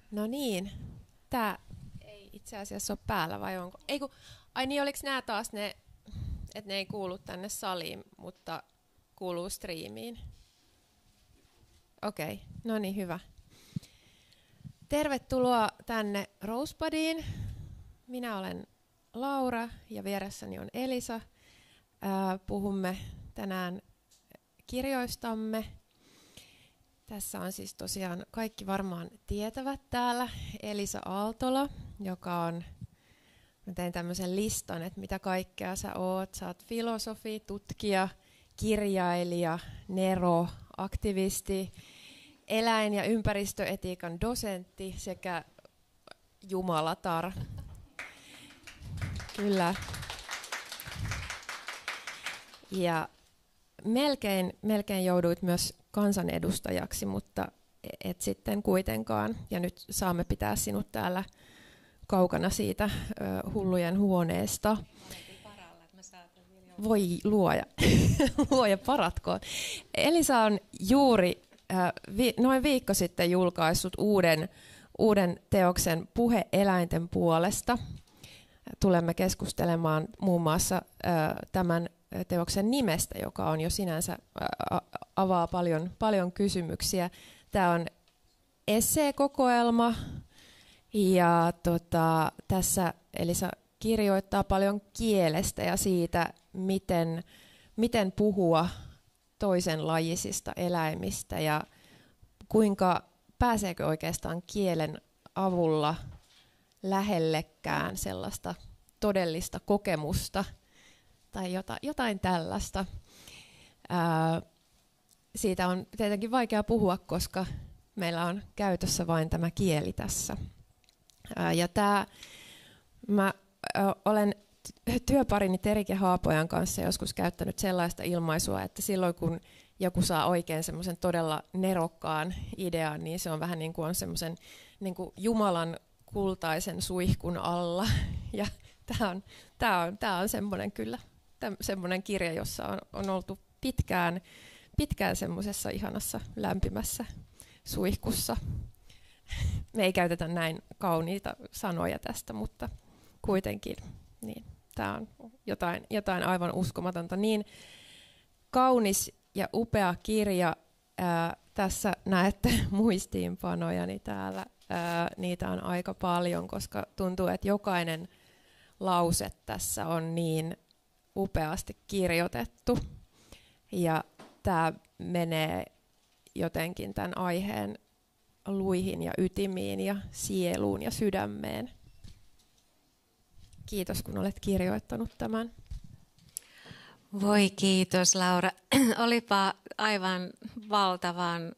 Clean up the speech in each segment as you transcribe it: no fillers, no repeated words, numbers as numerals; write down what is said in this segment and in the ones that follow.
No niin, tää ei itse asiassa ole päällä vai onko? Ai niin, oliko nämä taas ne, että ne ei kuulu tänne saliin, mutta kuuluu striimiin? Okei, no niin, hyvä. Tervetuloa tänne Rosebuddiin. Minä olen Laura ja vieressäni on Elisa. Puhumme tänään kirjoistamme. Tässä on siis tosiaan kaikki varmaan tietävät täällä Elisa Aaltola, joka on, mä tein tämmöisen listan, että mitä kaikkea sä oot. Sä oot filosofi, tutkija, kirjailija, nero, aktivisti, eläin- ja ympäristöetiikan dosentti sekä jumalatar. Kyllä. Ja melkein jouduit myös kansanedustajaksi, mutta et sitten kuitenkaan. Ja nyt saamme pitää sinut täällä kaukana siitä hullujen huoneesta. Voi luoja, luoja paratkoon. Elisa on juuri noin viikko sitten julkaissut uuden teoksen Puhe eläinten puolesta. Tulemme keskustelemaan muun muassa tämän teoksen nimestä, joka on jo sinänsä avaa paljon kysymyksiä. Tämä on esseekokoelma ja tässä Elisa kirjoittaa paljon kielestä ja siitä, miten puhua toisenlajisista eläimistä ja pääseekö oikeastaan kielen avulla lähellekään sellaista todellista kokemusta tai jotain tällaista. Siitä on tietenkin vaikea puhua, koska meillä on käytössä vain tämä kieli tässä. Mä olen työparini Terike Haapojan kanssa joskus käyttänyt sellaista ilmaisua, että silloin kun joku saa oikein semmoisen todella nerokkaan idean, niin se on vähän niin kuin on semmoisen niin kuin Jumalan kultaisen suihkun alla. Ja tämä on semmoinen kyllä, semmoinen kirja, jossa on oltu pitkään semmoisessa ihanassa lämpimässä suihkussa. Me ei käytetä näin kauniita sanoja tästä, mutta kuitenkin niin, tämä on jotain aivan uskomatonta. Niin kaunis ja upea kirja. Tässä näette muistiinpanojani täällä. Niitä on aika paljon, koska tuntuu, että jokainen lause tässä on niin upeasti kirjoitettu. Ja tämä menee jotenkin tämän aiheen luihin ja ytimiin ja sieluun ja sydämeen. Kiitos, kun olet kirjoittanut tämän. Voi kiitos, Laura. Olipa aivan valtavan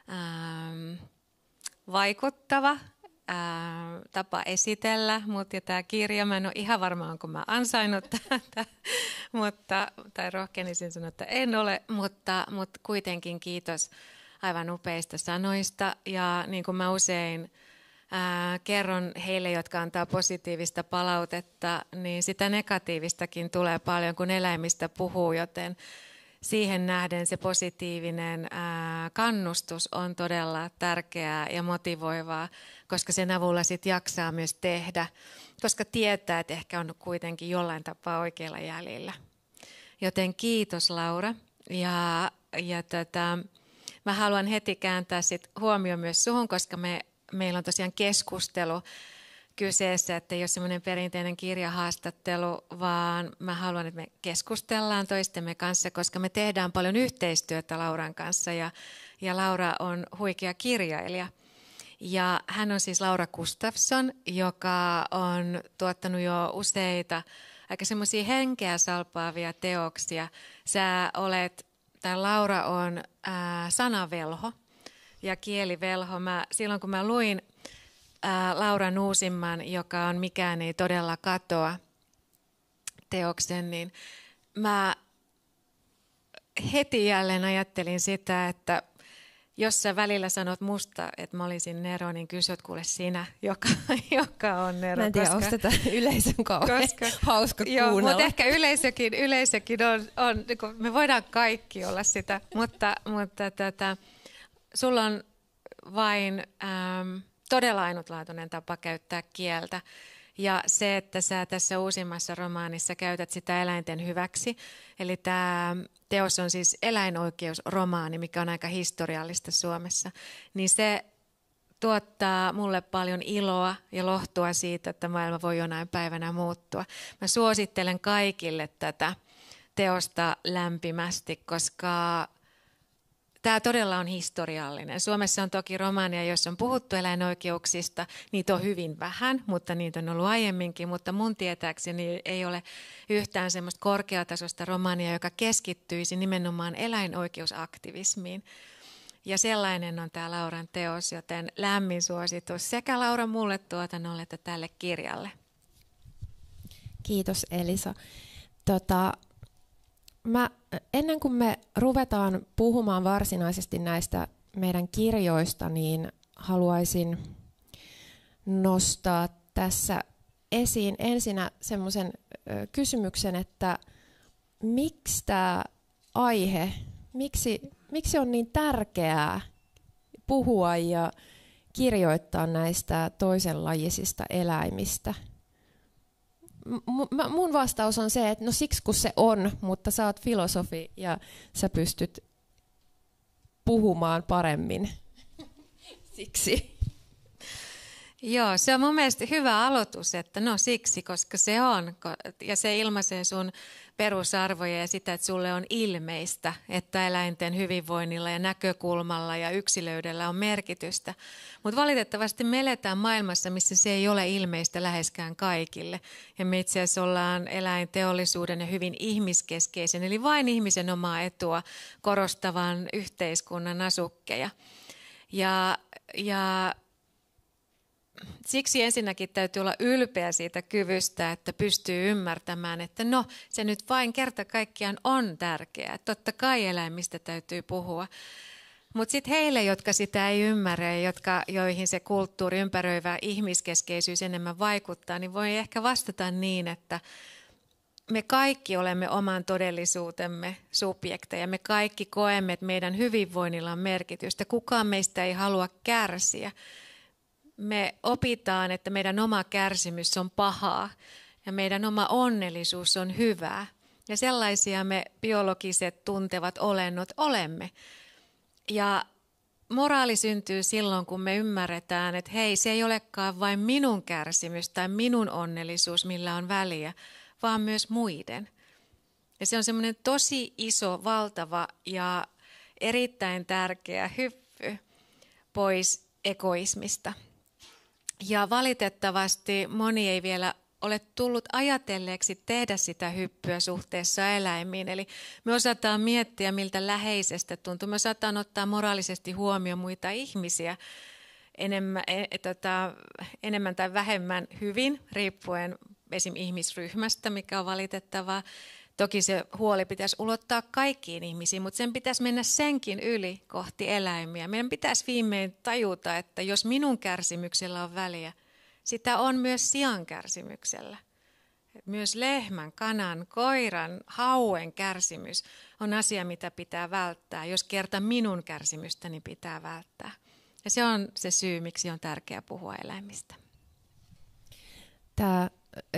vaikuttava tapa esitellä, mutta tämä kirja, mä en ole ihan varma, onko mä ansainnut tätä, tai rohkenisin sanoa, että en ole, mutta kuitenkin kiitos aivan upeista sanoista. Ja niin kuin mä usein kerron heille, jotka antaa positiivista palautetta, niin sitä negatiivistakin tulee paljon, kun eläimistä puhuu, joten siihen nähden se positiivinen kannustus on todella tärkeää ja motivoivaa, koska sen avulla sit jaksaa myös tehdä, koska tietää, että ehkä on kuitenkin jollain tapaa oikealla jäljellä. Joten kiitos, Laura. Ja mä haluan heti kääntää sit huomioon myös suhun, koska meillä on tosiaan keskustelu kyseessä, että ei ole semmoinen perinteinen kirjahaastattelu, vaan mä haluan, että me keskustellaan toistemme kanssa, koska me tehdään paljon yhteistyötä Lauran kanssa ja Laura on huikea kirjailija. Ja hän on siis Laura Gustafsson, joka on tuottanut jo useita aika semmoisia henkeä salpaavia teoksia. Laura on sanavelho ja kielivelho. Silloin kun mä luin Laura Nuusimman, joka on Mikään ei todella katoa teoksen, niin mä heti jälleen ajattelin sitä, että jos sä välillä sanot musta, että mä olisin Nero, niin kysyt kuule sinä, joka on Nero. Mä en tiedä, onko tätä yleisön kauhean hauska kuunnella. Mutta ehkä yleisökin on, me voidaan kaikki olla sitä, mutta sulla on vain todella ainutlaatuinen tapa käyttää kieltä. Ja se, että sä tässä uusimmassa romaanissa käytät sitä eläinten hyväksi, eli tämä teos on siis eläinoikeusromaani, mikä on aika historiallista Suomessa, niin se tuottaa mulle paljon iloa ja lohtua siitä, että maailma voi jonain päivänä muuttua. Mä suosittelen kaikille tätä teosta lämpimästi, koska tämä todella on historiallinen. Suomessa on toki romaania, jossa on puhuttu eläinoikeuksista. Niitä on hyvin vähän, mutta niitä on ollut aiemminkin. Mutta mun tietääkseni ei ole yhtään semmoista korkeatasoista romaania, joka keskittyisi nimenomaan eläinoikeusaktivismiin. Ja sellainen on tämä Lauran teos, joten lämmin suositus sekä Laura mulle tuotannolle että tälle kirjalle. Kiitos Elisa. Ennen kuin me ruvetaan puhumaan varsinaisesti näistä meidän kirjoista, niin haluaisin nostaa tässä esiin ensinnä semmoisen kysymyksen, että miksi tämä aihe, miksi on niin tärkeää puhua ja kirjoittaa näistä toisenlajisista eläimistä? Mun vastaus on se, että no siksi kun se on, mutta sä oot filosofi ja sä pystyt puhumaan paremmin siksi. Joo, se on mun mielestä hyvä aloitus, että no siksi, koska se on, ja se ilmaisee sun perusarvoja ja sitä, että sulle on ilmeistä, että eläinten hyvinvoinnilla ja näkökulmalla ja yksilöydellä on merkitystä. Mutta valitettavasti me eletään maailmassa, missä se ei ole ilmeistä läheskään kaikille. Ja me itse asiassa ollaan eläinteollisuuden ja hyvin ihmiskeskeisen, eli vain ihmisen omaa etua korostavan yhteiskunnan asukkeja. Ja siksi ensinnäkin täytyy olla ylpeä siitä kyvystä, että pystyy ymmärtämään, että no se nyt vain kerta kaikkiaan on tärkeää. Totta kai eläimistä täytyy puhua. Mutta sitten heille, jotka sitä ei ymmärrä ja joihin se kulttuuri, ympäröivä ihmiskeskeisyys enemmän vaikuttaa, niin voi ehkä vastata niin, että me kaikki olemme oman todellisuutemme subjekteja. Me kaikki koemme, että meidän hyvinvoinnilla on merkitystä. Kukaan meistä ei halua kärsiä. Me opitaan, että meidän oma kärsimys on pahaa ja meidän oma onnellisuus on hyvää. Ja sellaisia me biologiset tuntevat olennot olemme. Ja moraali syntyy silloin, kun me ymmärretään, että hei, se ei olekaan vain minun kärsimys tai minun onnellisuus, millä on väliä, vaan myös muiden. Ja se on semmoinen tosi iso, valtava ja erittäin tärkeä hyppy pois egoismista. Ja valitettavasti moni ei vielä ole tullut ajatelleeksi tehdä sitä hyppyä suhteessa eläimiin. Eli me osataan miettiä, miltä läheisestä tuntuu. Me osataan ottaa moraalisesti huomioon muita ihmisiä enemmän tai vähemmän hyvin, riippuen esim. Ihmisryhmästä, mikä on valitettavaa. Toki se huoli pitäisi ulottaa kaikkiin ihmisiin, mutta sen pitäisi mennä senkin yli kohti eläimiä. Meidän pitäisi viimein tajuta, että jos minun kärsimyksellä on väliä, sitä on myös sian kärsimyksellä. Myös lehmän, kanan, koiran, hauen kärsimys on asia, mitä pitää välttää, jos kerta minun kärsimystäni pitää välttää. Ja se on se syy, miksi on tärkeää puhua eläimistä. Tämä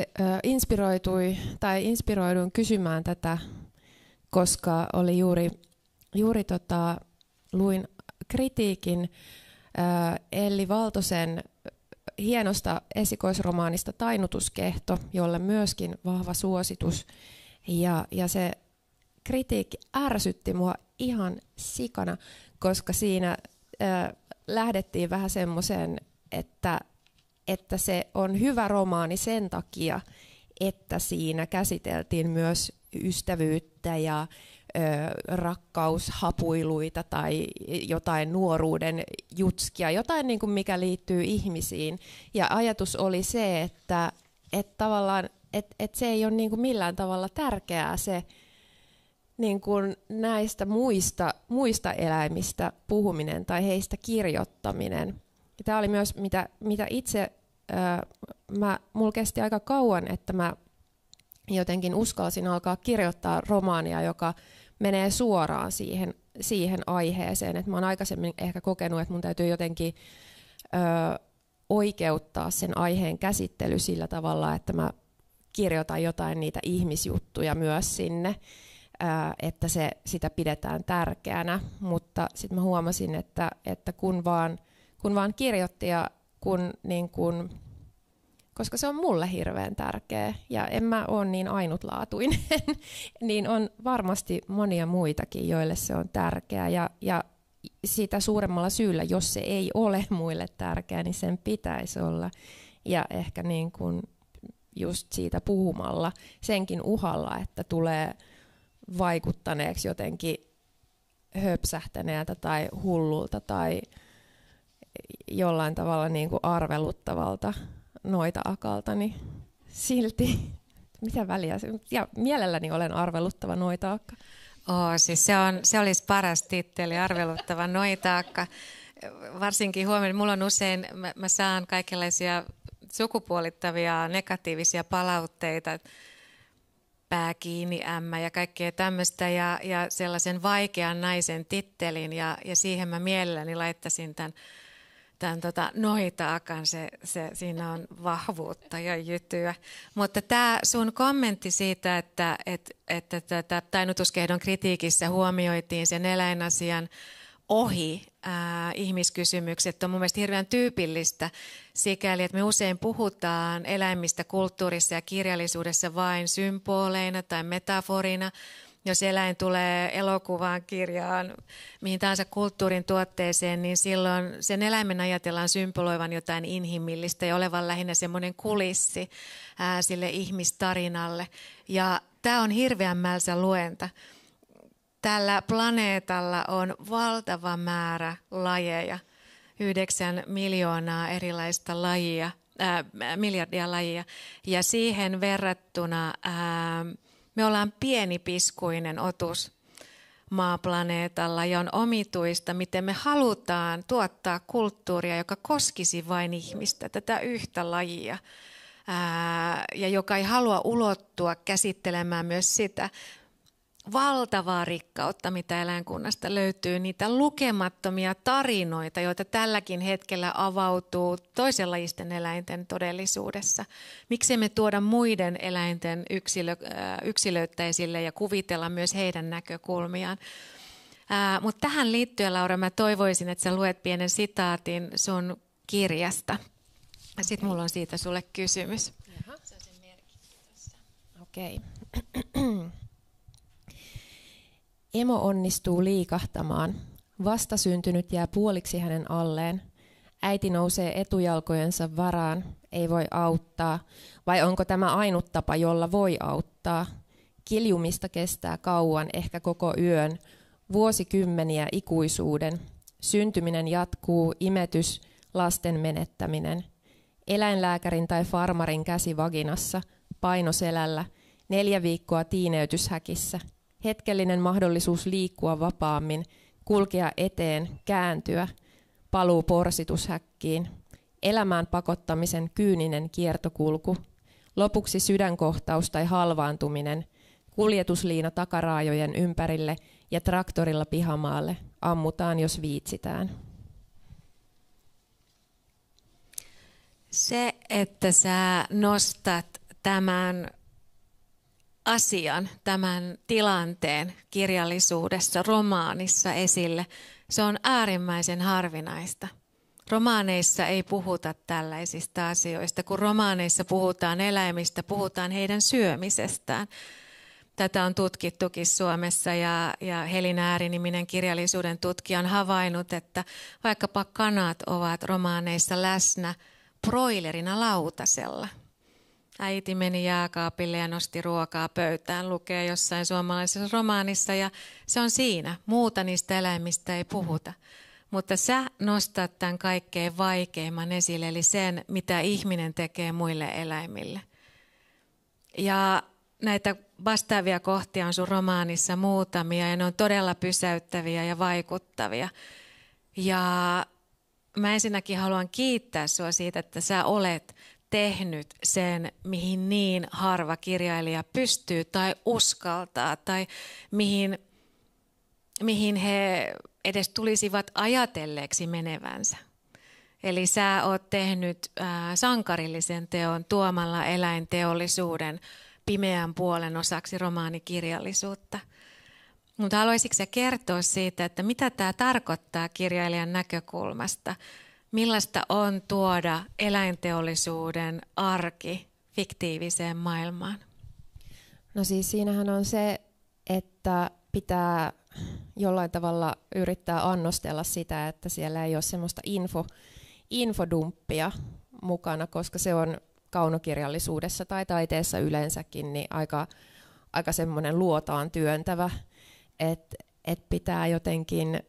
inspiroiduin kysymään tätä, koska oli juuri luin kritiikin Elli Valtosen hienosta esikoisromaanista Tainnutuskehto, jolle myöskin vahva suositus. Ja se kritiikki ärsytti mua ihan sikana, koska siinä lähdettiin vähän semmoiseen, että se on hyvä romaani sen takia, että siinä käsiteltiin myös ystävyyttä ja rakkaushapuiluita tai jotain nuoruuden jutskia, jotain niin kuin mikä liittyy ihmisiin. Ja ajatus oli se, että tavallaan että se ei ole niin kuin millään tavalla tärkeää se niin kuin näistä muista eläimistä puhuminen tai heistä kirjoittaminen. Tämä oli myös, mitä itse, mulla kesti aika kauan, että mä jotenkin uskalsin alkaa kirjoittaa romaania, joka menee suoraan siihen aiheeseen. Et mä oon aikaisemmin ehkä kokenut, että mun täytyy jotenkin oikeuttaa sen aiheen käsittely sillä tavalla, että mä kirjoitan jotain niitä ihmisjuttuja myös sinne, että sitä pidetään tärkeänä. Mutta sitten mä huomasin, että kun vaan kirjoitti ja koska se on mulle hirveän tärkeä ja en mä ole niin ainutlaatuinen, niin on varmasti monia muitakin, joille se on tärkeää. Ja sitä suuremmalla syyllä, jos se ei ole muille tärkeää, niin sen pitäisi olla. Ja ehkä niin kuin just siitä puhumalla, senkin uhalla, että tulee vaikuttaneeksi jotenkin höpsähtäneeltä tai hullulta tai jollain tavalla niin kuin arveluttavalta noita akalta, niin silti, mitä väliä, ja mielelläni olen arveluttava noitaakka. Siis se olisi paras titteli, arveluttava noitaakka. Varsinkin huomioon, mulla on usein, mä saan kaikenlaisia sukupuolittavia negatiivisia palautteita, pää kiinni, ämmä ja kaikkea tämmöistä ja sellaisen vaikean naisen tittelin ja siihen mä mielelläni laittaisin tämän noitaakan, siinä on vahvuutta ja jytyä. Mutta tämä sun kommentti siitä, että tätä tainnutuskehdon kritiikissä huomioitiin sen eläinasian ohi ihmiskysymykset on mun mielestä hirveän tyypillistä sikäli, että me usein puhutaan eläimistä kulttuurissa ja kirjallisuudessa vain symboleina tai metaforina. Jos eläin tulee elokuvaan, kirjaan, mihin tahansa kulttuurin tuotteeseen, niin silloin sen eläimen ajatellaan symboloivan jotain inhimillistä ja olevan lähinnä semmoinen kulissi sille ihmistarinalle. Ja tämä on hirveän mälsä luenta. Tällä planeetalla on valtava määrä lajeja, 9 miljoonaa erilaista lajia, miljardia lajia, ja siihen verrattuna me ollaan pienipiskuinen otus maaplaneetalla ja on omituista, miten me halutaan tuottaa kulttuuria, joka koskisi vain ihmistä, tätä yhtä lajia, ja joka ei halua ulottua käsittelemään myös sitä valtavaa rikkautta, mitä eläinkunnasta löytyy, niitä lukemattomia tarinoita, joita tälläkin hetkellä avautuu toisenlajisten eläinten todellisuudessa. Miksi me tuoda muiden eläinten yksilöitä esille ja kuvitella myös heidän näkökulmiaan? Mutta tähän liittyen, Laura, mä toivoisin, että sä luet pienen sitaatin sun kirjasta. Sitten mulla on siitä sulle kysymys. Jaha. Se on sen merkki tässä. Okei. Emo onnistuu liikahtamaan. Vastasyntynyt jää puoliksi hänen alleen. Äiti nousee etujalkojensa varaan. Ei voi auttaa. Vai onko tämä ainut tapa, jolla voi auttaa? Kiljumista kestää kauan, ehkä koko yön. Vuosikymmeniä ikuisuuden. Syntyminen jatkuu, imetys, lasten menettäminen. Eläinlääkärin tai farmarin käsi vaginassa, paino selällä. 4 viikkoa tiineytyshäkissä. Hetkellinen mahdollisuus liikkua vapaammin, kulkea eteen, kääntyä, paluu porsitushäkkiin, elämään pakottamisen kyyninen kiertokulku, lopuksi sydänkohtaus tai halvaantuminen, kuljetusliina takaraajojen ympärille ja traktorilla pihamaalle, ammutaan jos viitsitään. Se, että sä nostat tämän asian, tämän tilanteen kirjallisuudessa, romaanissa esille, se on äärimmäisen harvinaista. Romaaneissa ei puhuta tällaisista asioista, kun romaaneissa puhutaan eläimistä, puhutaan heidän syömisestään. Tätä on tutkittukin Suomessa ja Helina Ääri-niminen kirjallisuuden tutkija on havainnut, että vaikkapa kanat ovat romaaneissa läsnä broilerina lautasella. Äiti meni jääkaapille ja nosti ruokaa pöytään, lukee jossain suomalaisessa romaanissa ja se on siinä. Muuta niistä eläimistä ei puhuta. Mutta sä nostat tämän kaikkein vaikeimman esille, eli sen, mitä ihminen tekee muille eläimille. Ja näitä vastaavia kohtia on sun romaanissa muutamia ja ne on todella pysäyttäviä ja vaikuttavia. Ja mä ensinnäkin haluan kiittää sua siitä, että sä olet tehnyt sen, mihin niin harva kirjailija pystyy tai uskaltaa tai mihin he edes tulisivat ajatelleeksi menevänsä. Eli sä oot tehnyt sankarillisen teon tuomalla eläinteollisuuden pimeän puolen osaksi romaanikirjallisuutta. Mutta haluaisitko sä kertoa siitä, että mitä tämä tarkoittaa kirjailijan näkökulmasta? Millaista on tuoda eläinteollisuuden arki fiktiiviseen maailmaan? No siis siinähän on se, että pitää jollain tavalla yrittää annostella sitä, että siellä ei ole semmoista infodumppia mukana, koska se on kaunokirjallisuudessa tai taiteessa yleensäkin niin aika semmoinen luotaan työntävä, että pitää jotenkin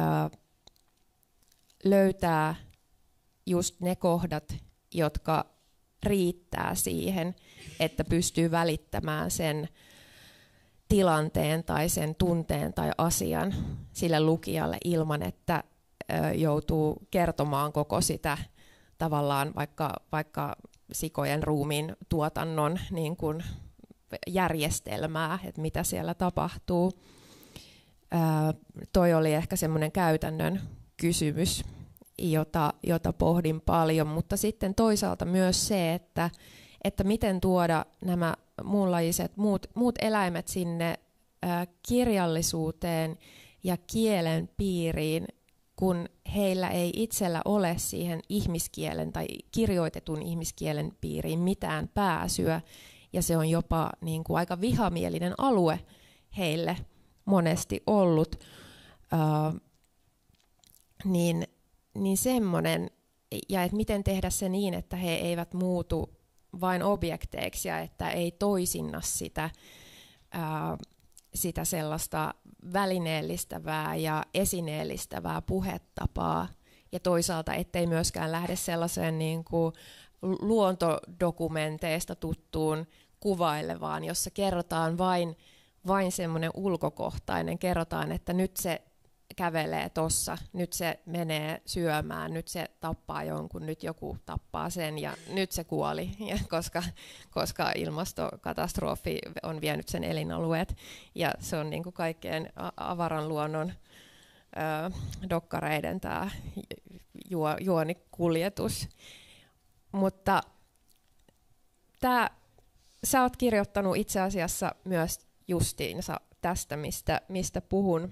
löytää just ne kohdat, jotka riittää siihen, että pystyy välittämään sen tilanteen tai sen tunteen tai asian sille lukijalle ilman, että joutuu kertomaan koko sitä tavallaan vaikka sikojen ruumiin tuotannon niin kuin järjestelmää, että mitä siellä tapahtuu. Toi oli ehkä semmoinen käytännön kysymys, jota pohdin paljon, mutta sitten toisaalta myös se, että miten tuoda nämä muunlajiset muut eläimet sinne kirjallisuuteen ja kielen piiriin, kun heillä ei itsellä ole siihen ihmiskielen tai kirjoitetun ihmiskielen piiriin mitään pääsyä, ja se on jopa niin kuin aika vihamielinen alue heille monesti ollut, niin semmoinen, ja että miten tehdä se niin, että he eivät muutu vain objekteiksi ja että ei toisinna sitä sellaista välineellistävää ja esineellistävää puhetapaa, ja toisaalta ettei myöskään lähde sellaiseen niin kuin luontodokumenteista tuttuun kuvailevaan, jossa kerrotaan vain semmoinen ulkokohtainen, kerrotaan, että nyt se kävelee tossa, nyt se menee syömään, nyt se tappaa jonkun, nyt joku tappaa sen ja nyt se kuoli, ja koska ilmastokatastrofi on vienyt sen elinalueet, ja se on niin kuin kaikkien avaran luonnon dokkareiden tämä juonikuljetus. Mutta sä oot kirjoittanut itse asiassa myös justiinsa tästä, mistä puhun.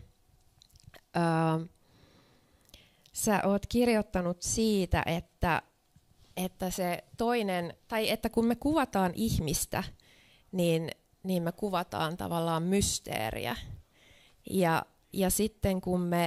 Sä oot kirjoittanut siitä, että se toinen, tai että kun me kuvataan ihmistä, niin me kuvataan tavallaan mysteeriä. Ja sitten kun me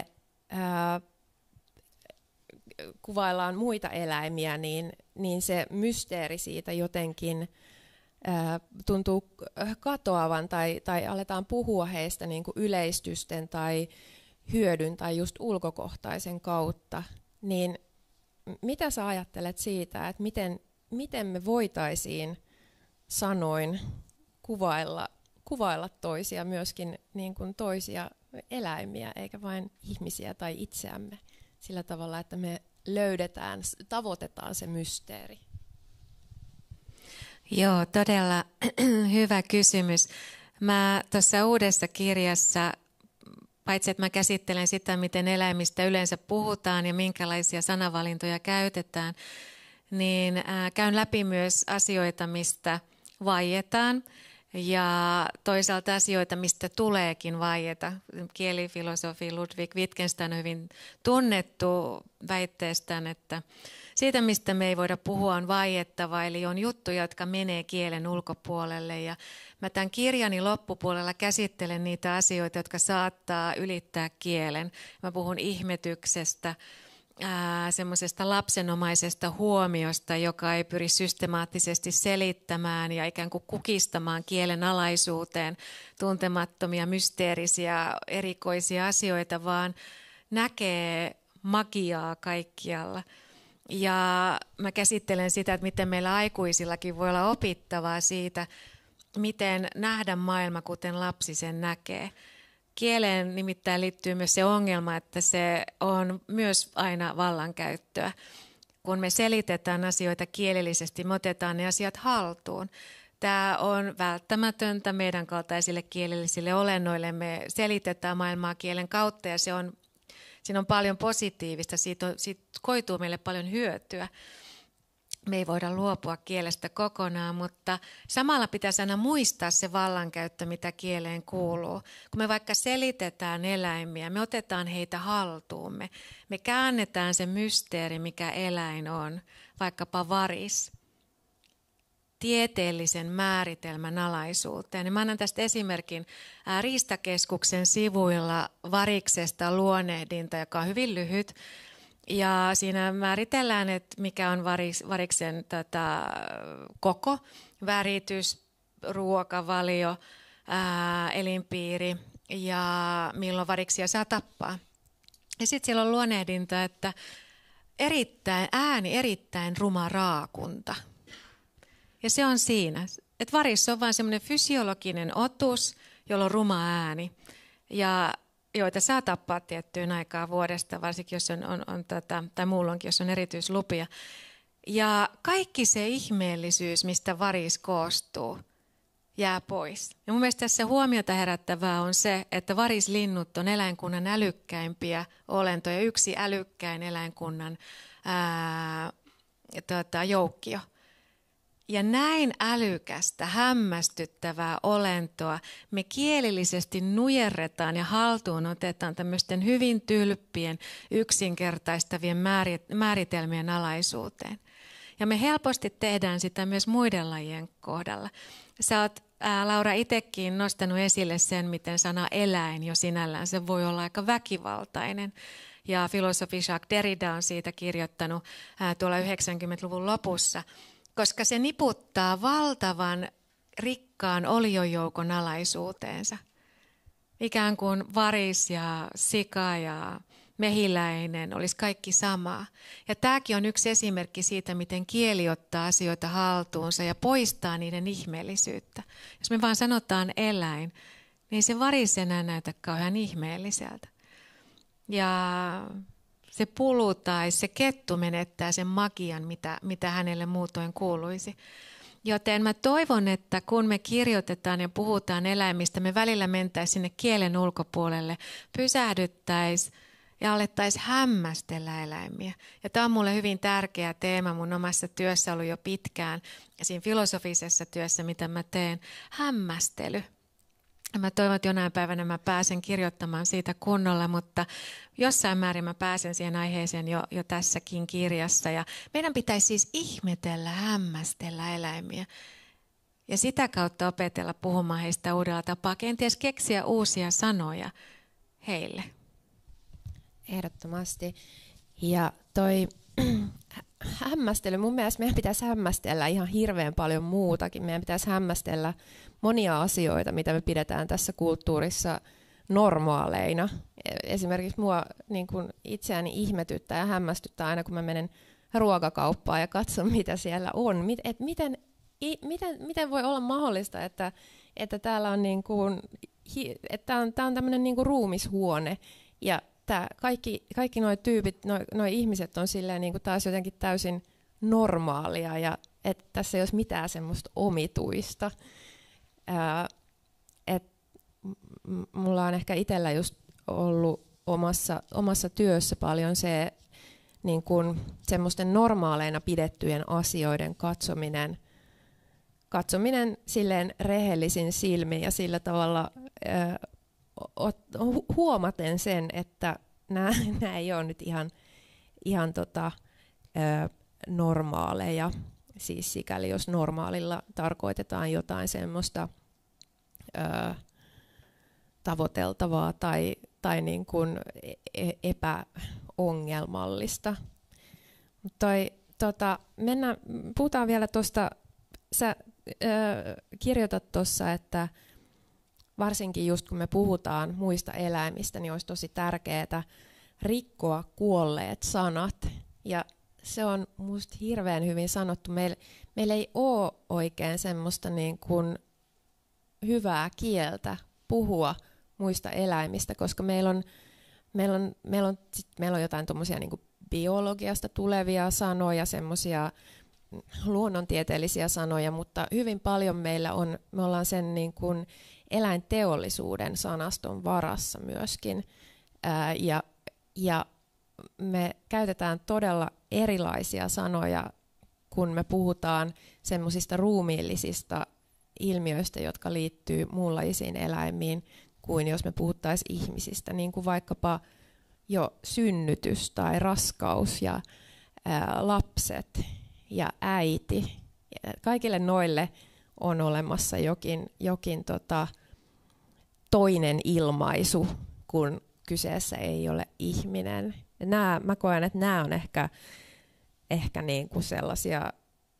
kuvaillaan muita eläimiä, niin se mysteeri siitä jotenkin tuntuu katoavan tai aletaan puhua heistä niin kuin yleistysten tai hyödyn tai just ulkokohtaisen kautta. Niin mitä sä ajattelet siitä, että miten me voitaisiin sanoin kuvailla toisia, myöskin niin kuin toisia eläimiä, eikä vain ihmisiä tai itseämme sillä tavalla, että me tavoitetaan se mysteeri? Joo, todella hyvä kysymys. Mä tuossa uudessa kirjassa, paitsi että mä käsittelen sitä, miten eläimistä yleensä puhutaan ja minkälaisia sanavalintoja käytetään, niin käyn läpi myös asioita, mistä vaietaan, ja toisaalta asioita, mistä tuleekin vaieta. Kielifilosofi Ludwig Wittgenstein on hyvin tunnettu väitteestään, että siitä, mistä me ei voida puhua, on vaiettava, eli on juttuja, jotka menee kielen ulkopuolelle. Ja mä tämän kirjani loppupuolella käsittelen niitä asioita, jotka saattaa ylittää kielen. Mä puhun ihmetyksestä, semmoisesta lapsenomaisesta huomiosta, joka ei pyri systemaattisesti selittämään ja ikään kuin kukistamaan kielen alaisuuteen tuntemattomia, mysteerisiä, erikoisia asioita, vaan näkee magiaa kaikkialla. Ja mä käsittelen sitä, että miten meillä aikuisillakin voi olla opittavaa siitä, miten nähdä maailma, kuten lapsi sen näkee. Kieleen nimittäin liittyy myös se ongelma, että se on myös aina vallankäyttöä. Kun me selitetään asioita kielellisesti, me otetaan ne asiat haltuun. Tämä on välttämätöntä meidän kaltaisille kielellisille olennoille. Me selitetään maailmaa kielen kautta, ja Siinä on paljon positiivista, siitä koituu meille paljon hyötyä. Me ei voida luopua kielestä kokonaan, mutta samalla pitäisi aina muistaa se vallankäyttö, mitä kieleen kuuluu. Kun me vaikka selitetään eläimiä, me otetaan heitä haltuumme. Me käännetään se mysteeri, mikä eläin on, vaikkapa varis, tieteellisen määritelmän alaisuuteen. Ja mä annan tästä esimerkin Riistakeskuksen sivuilla variksesta luonnehdinta, joka on hyvin lyhyt. Ja siinä määritellään, että mikä on variksen koko, väritys, ruokavalio, elinpiiri ja milloin variksia saa tappaa. Ja sitten siellä on luonnehdinta, että erittäin ruma raakunta. Ja se on siinä, että varis on vain semmoinen fysiologinen otus, jolla on ruma ääni. Ja joita saa tappaa tiettyyn aikaan vuodesta, varsinkin jos tai muulloinkin, jos on erityislupia. Ja kaikki se ihmeellisyys, mistä varis koostuu, jää pois. Ja mun mielestä tässä huomiota herättävää on se, että varislinnut on eläinkunnan älykkäimpiä olentoja, yksi älykkäin eläinkunnan joukkio. Ja näin älykästä, hämmästyttävää olentoa me kielillisesti nujerretaan ja haltuun otetaan tämmöisten hyvin tylppien, yksinkertaistavien määritelmien alaisuuteen. Ja me helposti tehdään sitä myös muiden lajien kohdalla. Sä oot, Laura, itsekin nostanut esille sen, miten sana eläin jo sinällään, se voi olla aika väkivaltainen. Ja filosofi Jacques Derrida on siitä kirjoittanut tuolla 90-luvun lopussa, koska se niputtaa valtavan rikkaan oliojoukon alaisuuteensa. Ikään kuin varis ja sika ja mehiläinen olisi kaikki samaa. Ja tämäkin on yksi esimerkki siitä, miten kieli ottaa asioita haltuunsa ja poistaa niiden ihmeellisyyttä. Jos me vaan sanotaan eläin, niin se varis enää näytä kauhean ihmeelliseltä. Ja se pulu tai se kettu menettää sen magian, mitä hänelle muutoin kuuluisi. Joten mä toivon, että kun me kirjoitetaan ja puhutaan eläimistä, me välillä mentäisiin sinne kielen ulkopuolelle, pysähdyttäisiin ja alettaisiin hämmästellä eläimiä. Ja tämä on mulle hyvin tärkeä teema mun omassa työssä ollut jo pitkään, ja siinä filosofisessa työssä, mitä mä teen, hämmästely. Mä toivon, että jonain päivänä mä pääsen kirjoittamaan siitä kunnolla, mutta jossain määrin mä pääsen siihen aiheeseen jo tässäkin kirjassa. Ja meidän pitäisi siis ihmetellä, hämmästellä eläimiä ja sitä kautta opetella puhumaan heistä uudella tapaa, kenties keksiä uusia sanoja heille. Ehdottomasti. Ja toi hämmästely, mun mielestä meidän pitäisi hämmästellä ihan hirveän paljon muutakin. Meidän pitäisi hämmästellä monia asioita, mitä me pidetään tässä kulttuurissa normaaleina. Esimerkiksi mua niin kun itseäni ihmetyttää ja hämmästyttää aina, kun mä menen ruokakauppaan ja katson, mitä siellä on. Miten voi olla mahdollista, että täällä on, niin kun, että tää on tämmöinen niin kun ruumishuone ja kaikki nuo tyypit, nuo ihmiset on silleen niin kuin taas jotenkin täysin normaalia ja että tässä ei olisi mitään semmoista omituista. Mulla on ehkä itsellä just ollut omassa työssä paljon se niin kuin semmoisten normaaleina pidettyjen asioiden katsominen silleen rehellisin silmin ja sillä tavalla huomaten sen, että nämä ei ole nyt ihan normaaleja, siis sikäli jos normaalilla tarkoitetaan jotain semmoista tavoiteltavaa tai niin kuin epäongelmallista. Puhutaan vielä tuosta, sä kirjoitat tuossa, että varsinkin just kun me puhutaan muista eläimistä, niin olisi tosi tärkeää rikkoa kuolleet sanat. Ja se on musta hirveän hyvin sanottu. Meillä ei ole oikein semmoista niin kuin hyvää kieltä puhua muista eläimistä, koska meillä on jotain tommosia niin kuin biologiasta tulevia sanoja, semmoisia luonnontieteellisiä sanoja, mutta hyvin paljon me ollaan sen niin kuin eläinteollisuuden sanaston varassa myöskin. Ja Ja me käytetään todella erilaisia sanoja, kun me puhutaan semmoisista ruumiillisista ilmiöistä, jotka liittyy muunlaisiin eläimiin, kuin jos me puhuttaisiin ihmisistä, niin kuin vaikkapa jo synnytys tai raskaus ja lapset ja äiti. Kaikille noille on olemassa jokin toinen ilmaisu, kun kyseessä ei ole ihminen. Mä koen, että nämä on ehkä niin kuin sellaisia,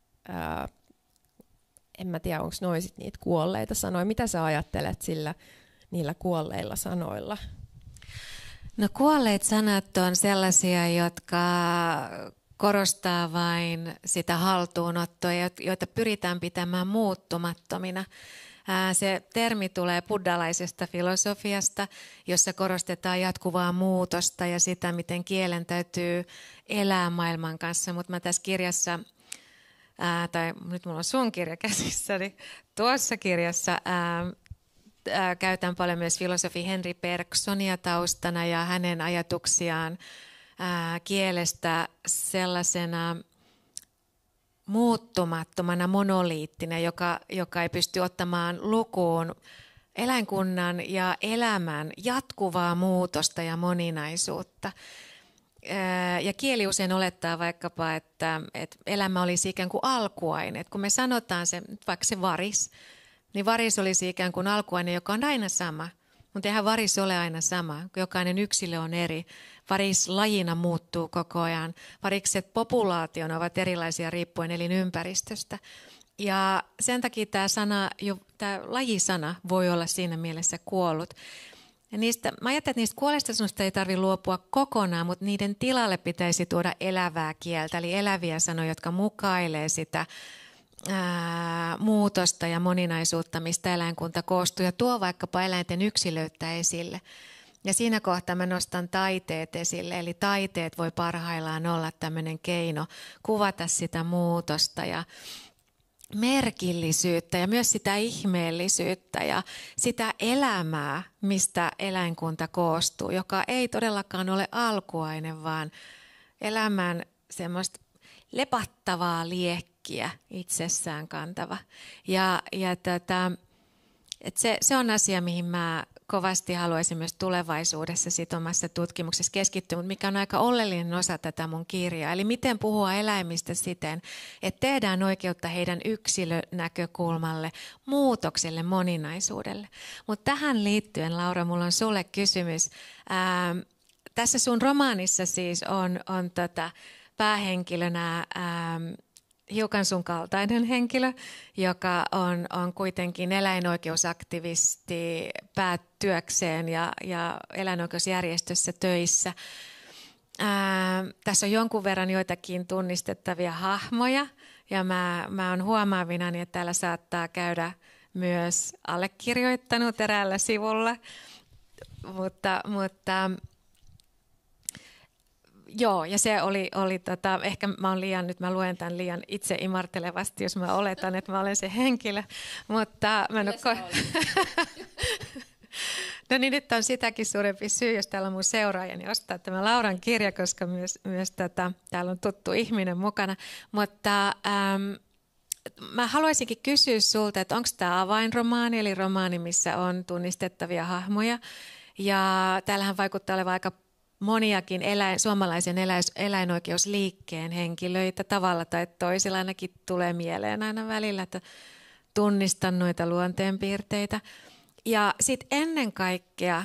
en mä tiedä, onko noisit niitä kuolleita sanoja. Mitä sä ajattelet niillä kuolleilla sanoilla? No kuolleet sanat on sellaisia, jotka korostaa vain sitä haltuunottoa, joita pyritään pitämään muuttumattomina. Se termi tulee buddhalaisesta filosofiasta, jossa korostetaan jatkuvaa muutosta ja sitä, miten kielen täytyy elää maailman kanssa. Mutta mä tässä kirjassa, tai nyt mulla on sun kirja käsissäni, tuossa kirjassa käytän paljon myös filosofi Henri Bergsonia taustana ja hänen ajatuksiaan kielestä sellaisena muuttumattomana monoliittina, joka ei pysty ottamaan lukuun eläinkunnan ja elämän jatkuvaa muutosta ja moninaisuutta. Ja kieli usein olettaa vaikkapa, että elämä olisi ikään kuin alkuaine. Kun me sanotaan se, vaikka se varis, niin varis olisi ikään kuin alkuaine, joka on aina sama. Mutta eihän varis ole aina sama, jokainen yksilö on eri. Varis lajina muuttuu koko ajan. Varikset populaationa ovat erilaisia riippuen elinympäristöstä. Ja sen takia tämä lajisana voi olla siinä mielessä kuollut. Ja mä ajattelen, että niistä kuolleista sanoista ei tarvitse luopua kokonaan, mutta niiden tilalle pitäisi tuoda elävää kieltä, eli eläviä sanoja, jotka mukailee sitä muutosta ja moninaisuutta, mistä eläinkunta koostuu, ja tuo vaikkapa eläinten yksilöyttä esille. Ja siinä kohtaa mä nostan taiteet esille, eli taiteet voi parhaillaan olla tämmöinen keino kuvata sitä muutosta ja merkillisyyttä ja myös sitä ihmeellisyyttä ja sitä elämää, mistä eläinkunta koostuu, joka ei todellakaan ole alkuaine, vaan elämän semmoista lepattavaa liekkiä itsessään kantava. Se on asia, mihin mä kovasti haluaisin myös tulevaisuudessa omassa tutkimuksessa keskittyä, mutta mikä on aika oleellinen osa tätä mun kirjaa. Eli miten puhua eläimistä siten, että tehdään oikeutta heidän yksilönäkökulmalle, muutokselle, moninaisuudelle. Mutta tähän liittyen, Laura, mulla on sulle kysymys. Tässä sun romaanissa siis on päähenkilönä hiukan sun kaltainen henkilö, joka on kuitenkin eläinoikeusaktivisti päätyökseen ja eläinoikeusjärjestössä töissä. Tässä on jonkun verran joitakin tunnistettavia hahmoja ja mä oon huomaavinani, että täällä saattaa käydä myös allekirjoittanut eräällä sivulla, mutta joo, ja se oli ehkä mä luen tämän liian itse imartelevasti, jos mä oletan, että mä olen se henkilö, mutta mä en No niin, nyt on sitäkin suurempi syy, jos täällä on mun seuraajani ostaa tämä Lauran kirja, koska myös täällä on tuttu ihminen mukana, mutta mä haluaisinkin kysyä sulta, että onko tämä avainromaani, eli romaani, missä on tunnistettavia hahmoja, ja täällähän vaikuttaa olevan aika moniakin suomalaisen eläinoikeusliikkeen henkilöitä tavalla tai toisella, ainakin tulee mieleen aina välillä, että tunnistan noita luonteenpiirteitä. Ja sitten ennen kaikkea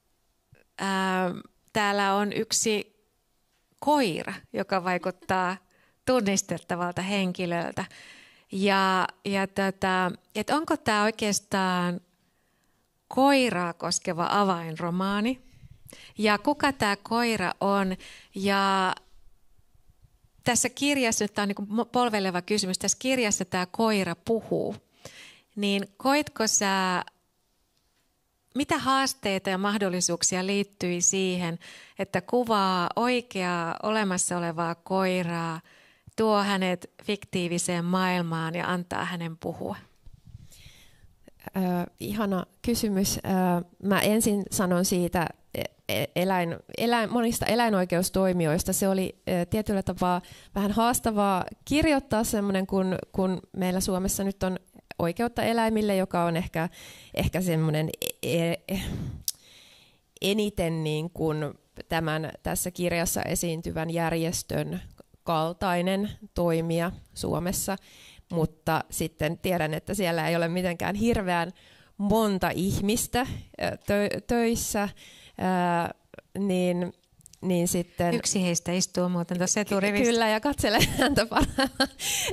täällä on yksi koira, joka vaikuttaa tunnistettavalta henkilöltä. Että onko tämä oikeastaan koiraa koskeva avainromaani? Ja kuka tämä koira on? Ja tässä kirjassa, tämä on niin polveleva kysymys, tässä kirjassa tämä koira puhuu. Niin koitko sä, mitä haasteita ja mahdollisuuksia liittyi siihen, että kuvaa oikeaa olemassa olevaa koiraa, tuo hänet fiktiiviseen maailmaan ja antaa hänen puhua? Ihana kysymys. Mä ensin sanon siitä monista eläinoikeustoimijoista. Se oli tietyllä tapaa vähän haastavaa kirjoittaa semmoinen, kun meillä Suomessa nyt on oikeutta eläimille, joka on ehkä semmoinen eniten niin kuin tämän tässä kirjassa esiintyvän järjestön kaltainen toimija Suomessa, mutta sitten tiedän, että siellä ei ole mitenkään hirveän monta ihmistä töissä, niin sitten... Yksi heistä istuu muuten tuossa eturivistä. Kyllä, ja katselee häntä parhaillaan.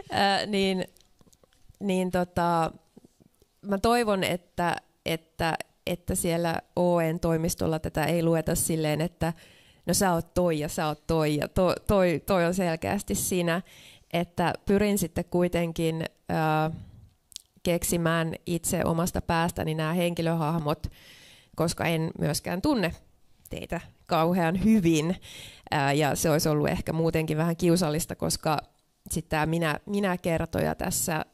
Mä toivon, että siellä OEn-toimistolla tätä ei lueta silleen, että no sä oot toi ja sä oot toi ja toi on selkeästi sinä, että pyrin sitten kuitenkin keksimään itse omasta päästäni nämä henkilöhahmot, koska en myöskään tunne teitä kauhean hyvin. Ja se olisi ollut ehkä muutenkin vähän kiusallista, koska sitten tämä minä-kertoja tässä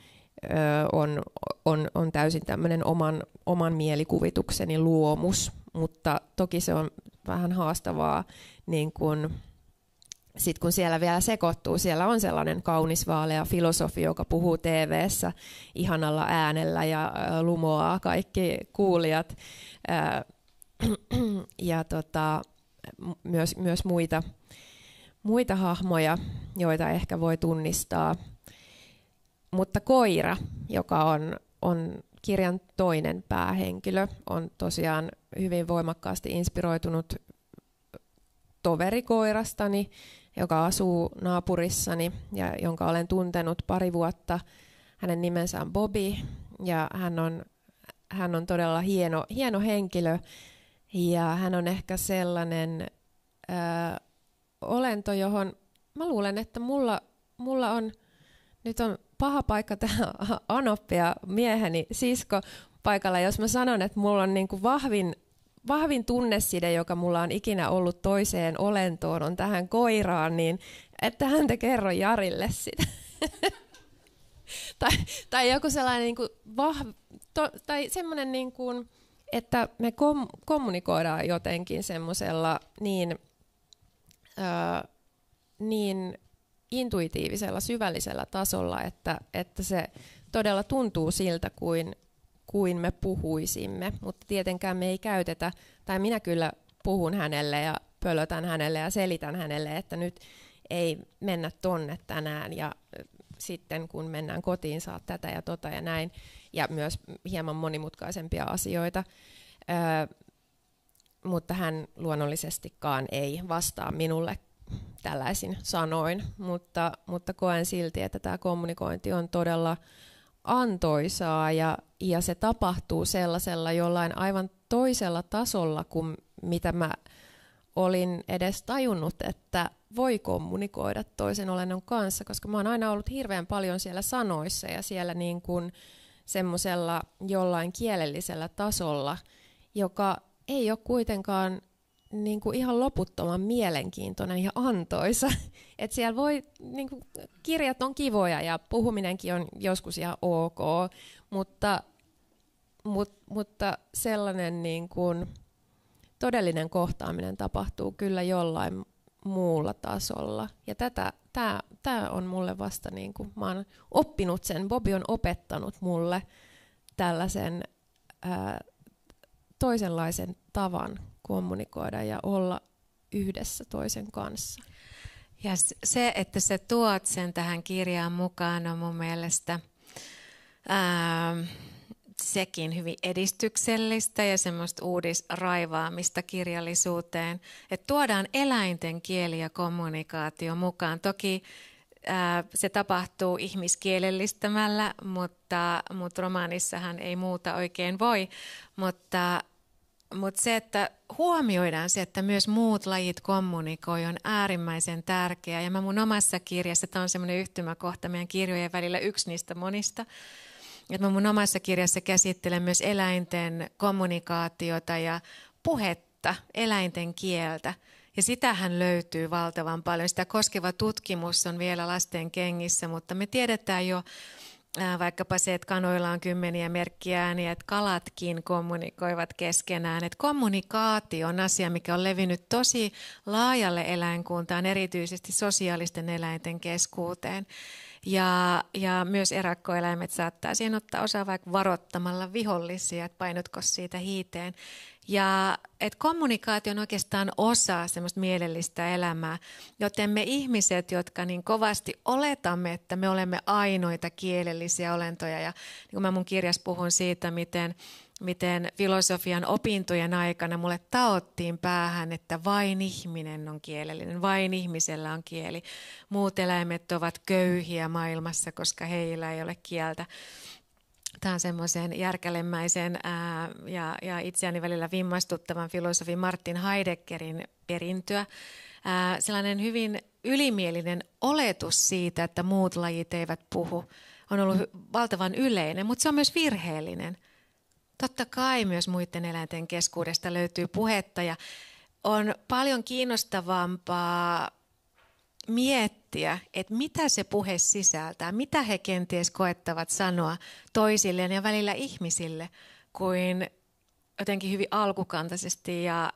on täysin tämmöinen oman mielikuvitukseni luomus, mutta toki se on vähän haastavaa, niin kun siellä vielä sekoittuu, siellä on sellainen kaunis vaalea filosofi, joka puhuu TV:ssä ihanalla äänellä ja lumoaa kaikki kuulijat, ja myös muita hahmoja, joita ehkä voi tunnistaa. Mutta koira, joka on kirjan toinen päähenkilö, on tosiaan hyvin voimakkaasti inspiroitunut toverikoirastani, joka asuu naapurissani ja jonka olen tuntenut pari vuotta. Hänen nimensä on Bobby ja hän on todella hieno henkilö ja hän on ehkä sellainen olento, johon mä luulen, että mulla on, nyt on paha paikka tähän Anoppi ja mieheni sisko paikalla, jos mä sanon, että mulla on niin kuin vahvin tunneside, joka mulla on ikinä ollut toiseen olentoon, on tähän koiraan, niin että häntä kerro Jarille sitä. tai joku sellainen niin kuin tai semmoinen, niin kuin, että me kommunikoidaan jotenkin semmoisella niin intuitiivisella, syvällisellä tasolla, että se todella tuntuu siltä, kuin me puhuisimme, mutta tietenkään me ei käytetä, tai minä kyllä puhun hänelle ja pölötän hänelle ja selitän hänelle, että nyt ei mennä tonne tänään ja sitten kun mennään kotiin saat tätä ja tota ja näin, ja myös hieman monimutkaisempia asioita, mutta hän luonnollisestikaan ei vastaa minulle tällaisin sanoin, mutta koen silti, että tämä kommunikointi on todella antoisaa ja se tapahtuu sellaisella jollain aivan toisella tasolla kuin mitä mä olin edes tajunnut, että voi kommunikoida toisen olennon kanssa, koska mä oon aina ollut hirveän paljon siellä sanoissa ja siellä niin kuin semmoisella jollain kielellisellä tasolla, joka ei ole kuitenkaan niin kuin ihan loputtoman mielenkiintoinen ja antoisa. Et siellä voi, niin kuin, kirjat on kivoja ja puhuminenkin on joskus ihan ok, mutta sellainen niin kuin todellinen kohtaaminen tapahtuu kyllä jollain muulla tasolla. Ja tämä on mulle vasta, niin kuin, mä oon oppinut sen, Bobby on opettanut mulle tällaisen toisenlaisen tavan kommunikoida ja olla yhdessä toisen kanssa. Ja se, että sä tuot sen tähän kirjaan mukaan, on mun mielestä sekin hyvin edistyksellistä ja semmoista uudisraivaamista kirjallisuuteen. Että tuodaan eläinten kieli ja kommunikaatio mukaan. Toki se tapahtuu ihmiskielellistämällä, mutta romaanissahan ei muuta oikein voi. Mutta se, että huomioidaan se, että myös muut lajit kommunikoi, on äärimmäisen tärkeää. Ja mä mun omassa kirjassa, tämä on semmoinen yhtymäkohta meidän kirjojen välillä, yksi niistä monista, että mä mun omassa kirjassa käsittelen myös eläinten kommunikaatiota ja puhetta, eläinten kieltä. Ja sitähän löytyy valtavan paljon. Sitä koskeva tutkimus on vielä lasten kengissä, mutta me tiedetään jo vaikkapa se, että kanoilla on 10 merkkiääniä, että kalatkin kommunikoivat keskenään. Että kommunikaatio on asia, mikä on levinnyt tosi laajalle eläinkuntaan, erityisesti sosiaalisten eläinten keskuuteen. Ja myös erakkoeläimet saattaa siihen ottaa osaa vaikka varoittamalla vihollisia, että painotko siitä hiiteen. Ja että kommunikaatio on oikeastaan osa semmoista mielellistä elämää, joten me ihmiset, jotka niin kovasti oletamme, että me olemme ainoita kielellisiä olentoja, ja niin kuin mä mun kirjassa puhun siitä, miten filosofian opintojen aikana mulle taottiin päähän, että vain ihminen on kielellinen, vain ihmisellä on kieli. Muut eläimet ovat köyhiä maailmassa, koska heillä ei ole kieltä. Tämä on semmoisen järkälemäisen ja itseäni välillä vimmastuttavan filosofi Martin Heideggerin perintöä. Sellainen hyvin ylimielinen oletus siitä, että muut lajit eivät puhu, on ollut valtavan yleinen, mutta se on myös virheellinen. Totta kai myös muiden eläinten keskuudesta löytyy puhetta ja on paljon kiinnostavampaa miettiä, että mitä se puhe sisältää, mitä he kenties koettavat sanoa toisilleen ja välillä ihmisille, kuin jotenkin hyvin alkukantaisesti ja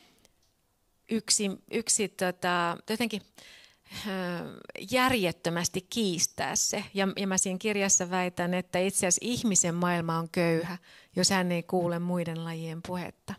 jotenkin järjettömästi kiistää se. Ja mä siinä kirjassa väitän, että itse asiassa ihmisen maailma on köyhä, jos hän ei kuule muiden lajien puhetta.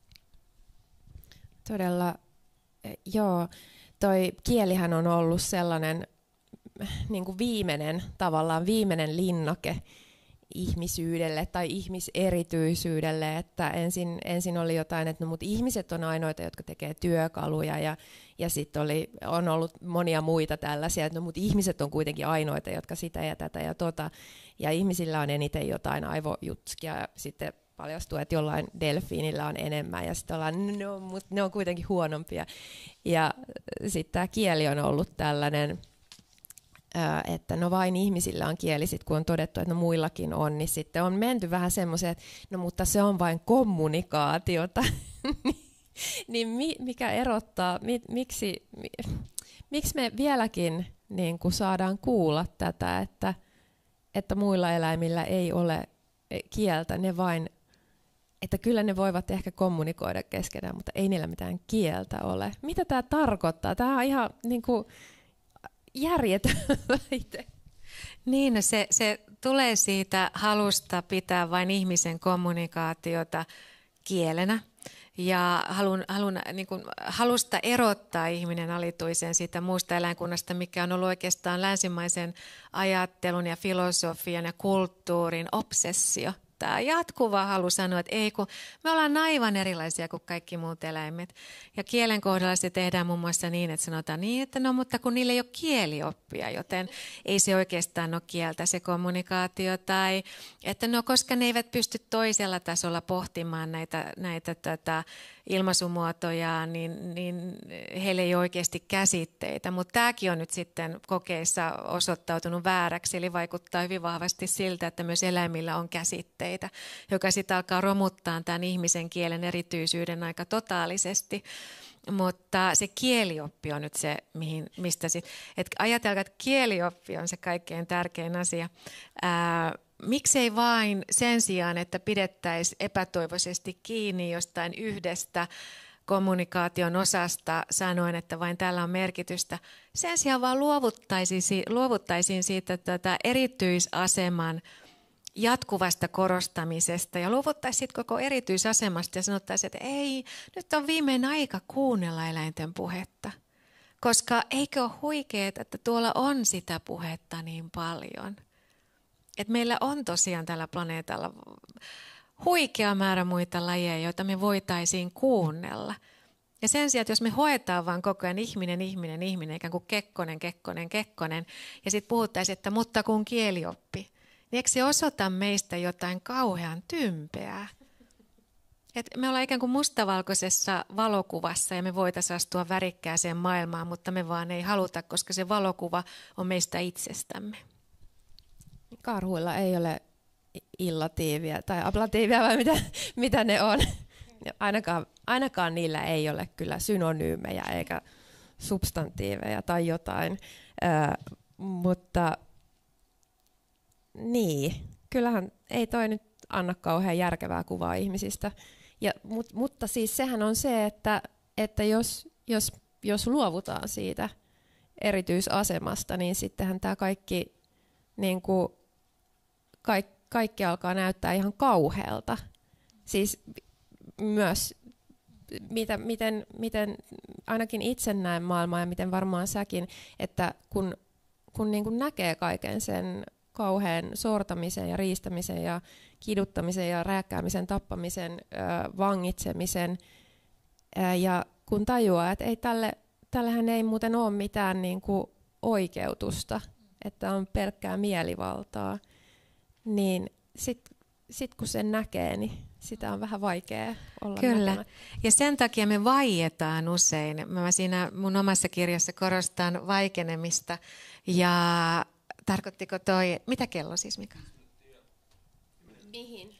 Todella, joo. Toi kielihän on ollut sellainen niin kuin viimeinen linnake ihmisyydelle tai ihmiserityisyydelle, että ensin oli jotain, että no, mutta ihmiset on ainoita, jotka tekee työkaluja ja sitten on ollut monia muita tällaisia, että no, mutta ihmiset on kuitenkin ainoita, jotka sitä ja tätä ja tota, ja ihmisillä on eniten jotain aivojutskia ja sitten paljastuu, että jollain delfiinillä on enemmän ja sitten ollaan, no, mutta ne on kuitenkin huonompia. Ja sitten tämä kieli on ollut tällainen, että no vain ihmisillä on kieli, sit kun on todettu, että no muillakin on, niin sitten on menty vähän semmoiseen, että no mutta se on vain kommunikaatiota. Niin mikä erottaa, miksi me vieläkin niin kuin saadaan kuulla tätä, että muilla eläimillä ei ole kieltä, ne vain, että kyllä ne voivat ehkä kommunikoida keskenään, mutta ei niillä mitään kieltä ole. Mitä tämä tarkoittaa? Tämä on ihan niin kuin järjetön väite. Niin, se tulee siitä halusta pitää vain ihmisen kommunikaatiota kielenä. Ja halusta erottaa ihminen alituisen siitä muusta eläinkunnasta, mikä on ollut oikeastaan länsimaisen ajattelun ja filosofian ja kulttuurin obsessio. Tämä jatkuva halu sanoa, että ei, kun me ollaan aivan erilaisia kuin kaikki muut eläimet. Ja kielen kohdalla se tehdään muun muassa niin, että sanotaan niin, että no, mutta kun niillä ei ole kielioppia, joten ei se oikeastaan ole kieltä se kommunikaatio. Tai että no, koska ne eivät pysty toisella tasolla pohtimaan näitä ilmaisumuotoja, niin heillä ei ole oikeasti käsitteitä. Mutta tämäkin on nyt sitten kokeissa osoittautunut vääräksi, eli vaikuttaa hyvin vahvasti siltä, että myös eläimillä on käsitteitä, joka sitten alkaa romuttaa tämän ihmisen kielen erityisyyden aika totaalisesti. Mutta se kielioppi on nyt se, mistä sitten, että ajatelkaa, että kielioppi on se kaikkein tärkein asia. Miksei vain sen sijaan, että pidettäisiin epätoivoisesti kiinni jostain yhdestä kommunikaation osasta sanoen, että vain tällä on merkitystä. Sen sijaan vaan luovuttaisiin siitä erityisaseman jatkuvasta korostamisesta ja luovuttaisiin koko erityisasemasta ja sanottaisiin, että ei, nyt on viimein aika kuunnella eläinten puhetta. Koska eikö ole huikeet, että tuolla on sitä puhetta niin paljon. Et meillä on tosiaan tällä planeetalla huikea määrä muita lajeja, joita me voitaisiin kuunnella. Ja sen sijaan, että jos me hoetaan vaan koko ajan ihminen, ikään kuin kekkonen, ja sitten puhuttaisiin, että mutta kun kielioppi, niin eikö se osoita meistä jotain kauhean tympeää? Et me ollaan ikään kuin mustavalkoisessa valokuvassa ja me voitaisiin astua värikkääseen maailmaan, mutta me vaan ei haluta, koska se valokuva on meistä itsestämme. Karhuilla ei ole illatiivia tai ablatiivia vai mitä ne on. Ainakaan niillä ei ole kyllä synonyymejä eikä substantiiveja tai jotain, mutta niin, kyllähän ei toi nyt anna kauhean järkevää kuvaa ihmisistä. Mutta siis sehän on se, että jos luovutaan siitä erityisasemasta, niin sittenhän tämä kaikki, niin kuin, kaikki alkaa näyttää ihan kauhealta. Siis myös, miten ainakin itse näen maailmaa ja miten varmaan säkin, että kun niin kuin näkee kaiken sen kauhean sortamisen ja riistämisen ja kiduttamisen ja rääkkäämisen, tappamisen, vangitsemisen, ja kun tajuaa, että tällähän ei muuten ole mitään niin kuin oikeutusta, että on pelkkää mielivaltaa, niin sit kun sen näkee, niin sitä on vähän vaikea olla näkemättä. Ja sen takia me vaietaan usein. Mä siinä mun omassa kirjassa korostan vaikenemista. Ja tarkoittiko toi, mitä kello siis, Mika? Mihin?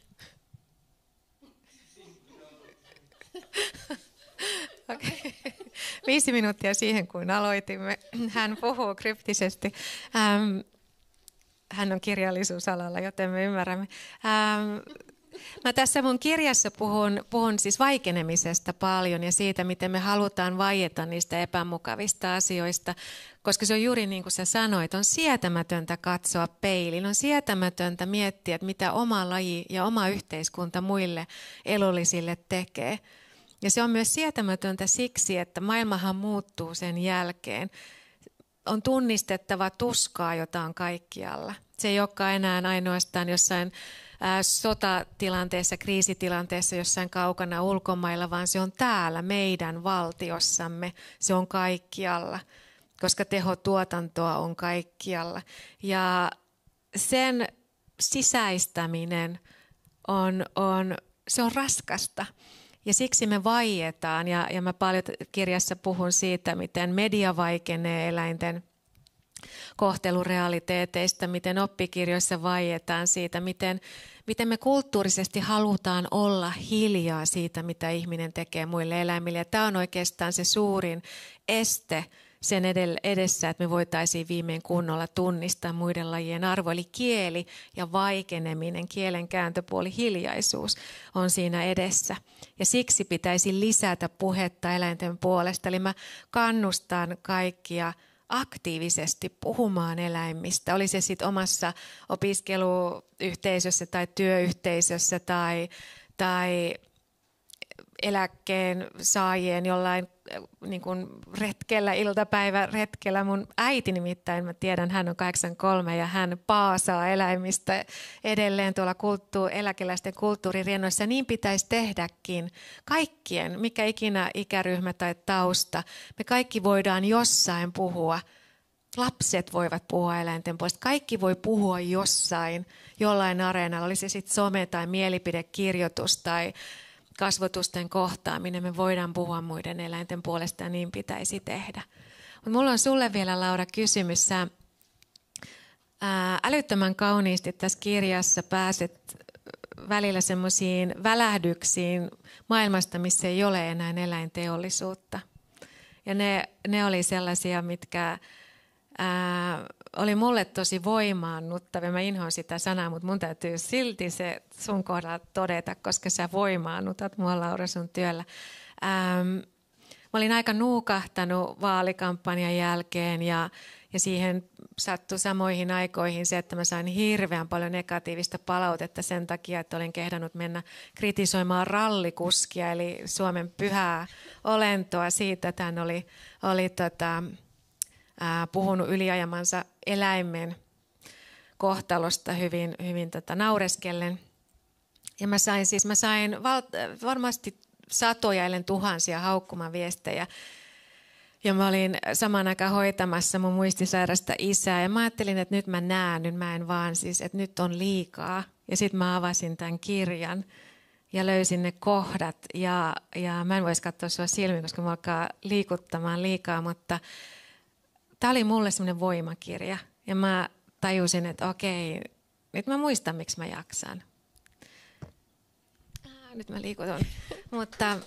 Okay. 5 minuuttia siihen, kun aloitimme. Hän puhuu kryptisesti. Hän on kirjallisuusalalla, joten me ymmärrämme. Mä tässä mun kirjassa puhun siis vaikenemisesta paljon ja siitä, miten me halutaan vaieta niistä epämukavista asioista, koska se on juuri niin kuin sä sanoit, on sietämätöntä katsoa peiliin, on sietämätöntä miettiä, että mitä oma laji ja oma yhteiskunta muille elollisille tekee. Ja se on myös sietämätöntä siksi, että maailmahan muuttuu sen jälkeen. On tunnistettava tuskaa, jota on kaikkialla. Se ei olekaan enää ainoastaan jossain sotatilanteessa, kriisitilanteessa jossain kaukana ulkomailla, vaan se on täällä meidän valtiossamme. Se on kaikkialla, koska tehotuotantoa on kaikkialla. Ja sen sisäistäminen se on raskasta. Ja siksi me vaietaan, ja mä paljon kirjassa puhun siitä, miten media vaikenee eläinten kohtelurealiteeteista, miten oppikirjoissa vaietaan siitä, miten me kulttuurisesti halutaan olla hiljaa siitä, mitä ihminen tekee muille eläimille. Ja tämä on oikeastaan se suurin este sen edessä, että me voitaisiin viimein kunnolla tunnistaa muiden lajien arvo. Eli kieli ja vaikeneminen, kielen kääntöpuoli, hiljaisuus on siinä edessä. Ja siksi pitäisi lisätä puhetta eläinten puolesta. Eli mä kannustan kaikkia aktiivisesti puhumaan eläimistä. Oli se sitten omassa opiskeluyhteisössä tai työyhteisössä tai eläkkeen saajien jollain niin kuin retkellä, iltapäiväretkellä. Mun äiti nimittäin, mä tiedän, hän on 83 ja hän paasaa eläimistä edelleen tuolla eläkeläisten kulttuuririennoissa. Niin pitäisi tehdäkin kaikkien, mikä ikinä ikäryhmä tai tausta. Me kaikki voidaan jossain puhua. Lapset voivat puhua eläinten puolesta. Kaikki voi puhua jollain areenalla. Oli se sitten some tai mielipidekirjoitus tai kasvotusten kohtaaminen, me voidaan puhua muiden eläinten puolesta ja niin pitäisi tehdä. Mutta mulla on sulle vielä, Laura, kysymys. Sä älyttömän kauniisti tässä kirjassa pääset välillä semmoisiin välähdyksiin maailmasta, missä ei ole enää eläinteollisuutta. Ja ne oli sellaisia, mitkä oli mulle tosi voimaannuttavia. Mä inhoan sitä sanaa, mutta mun täytyy silti se sun kohdalla todeta, koska sä voimaannutat mua, Laura, sun työllä. Mä olin aika nuukahtanut vaalikampanjan jälkeen ja siihen sattui samoihin aikoihin se, että mä sain hirveän paljon negatiivista palautetta sen takia, että olin kehdannut mennä kritisoimaan rallikuskia, eli Suomen pyhää olentoa siitä, että hän oli puhunut yliajamansa eläimen kohtalosta hyvin naureskellen. Ja mä sain varmasti satoja, ellen tuhansia haukkumaviestejä. Ja mä olin samaan aikaan hoitamassa mun muistisairasta isää. Ja mä ajattelin, että nyt mä näen, nyt mä en vaan siis, että nyt on liikaa. Ja sitten mä avasin tämän kirjan ja löysin ne kohdat. Ja mä en voisi katsoa sua silmiin, koska mä alkaa liikuttamaan liikaa, mutta tämä oli mulle semmoinen voimakirja ja mä tajusin, että okei, nyt mä muistan, miksi mä jaksan. Nyt mä liikutan. mutta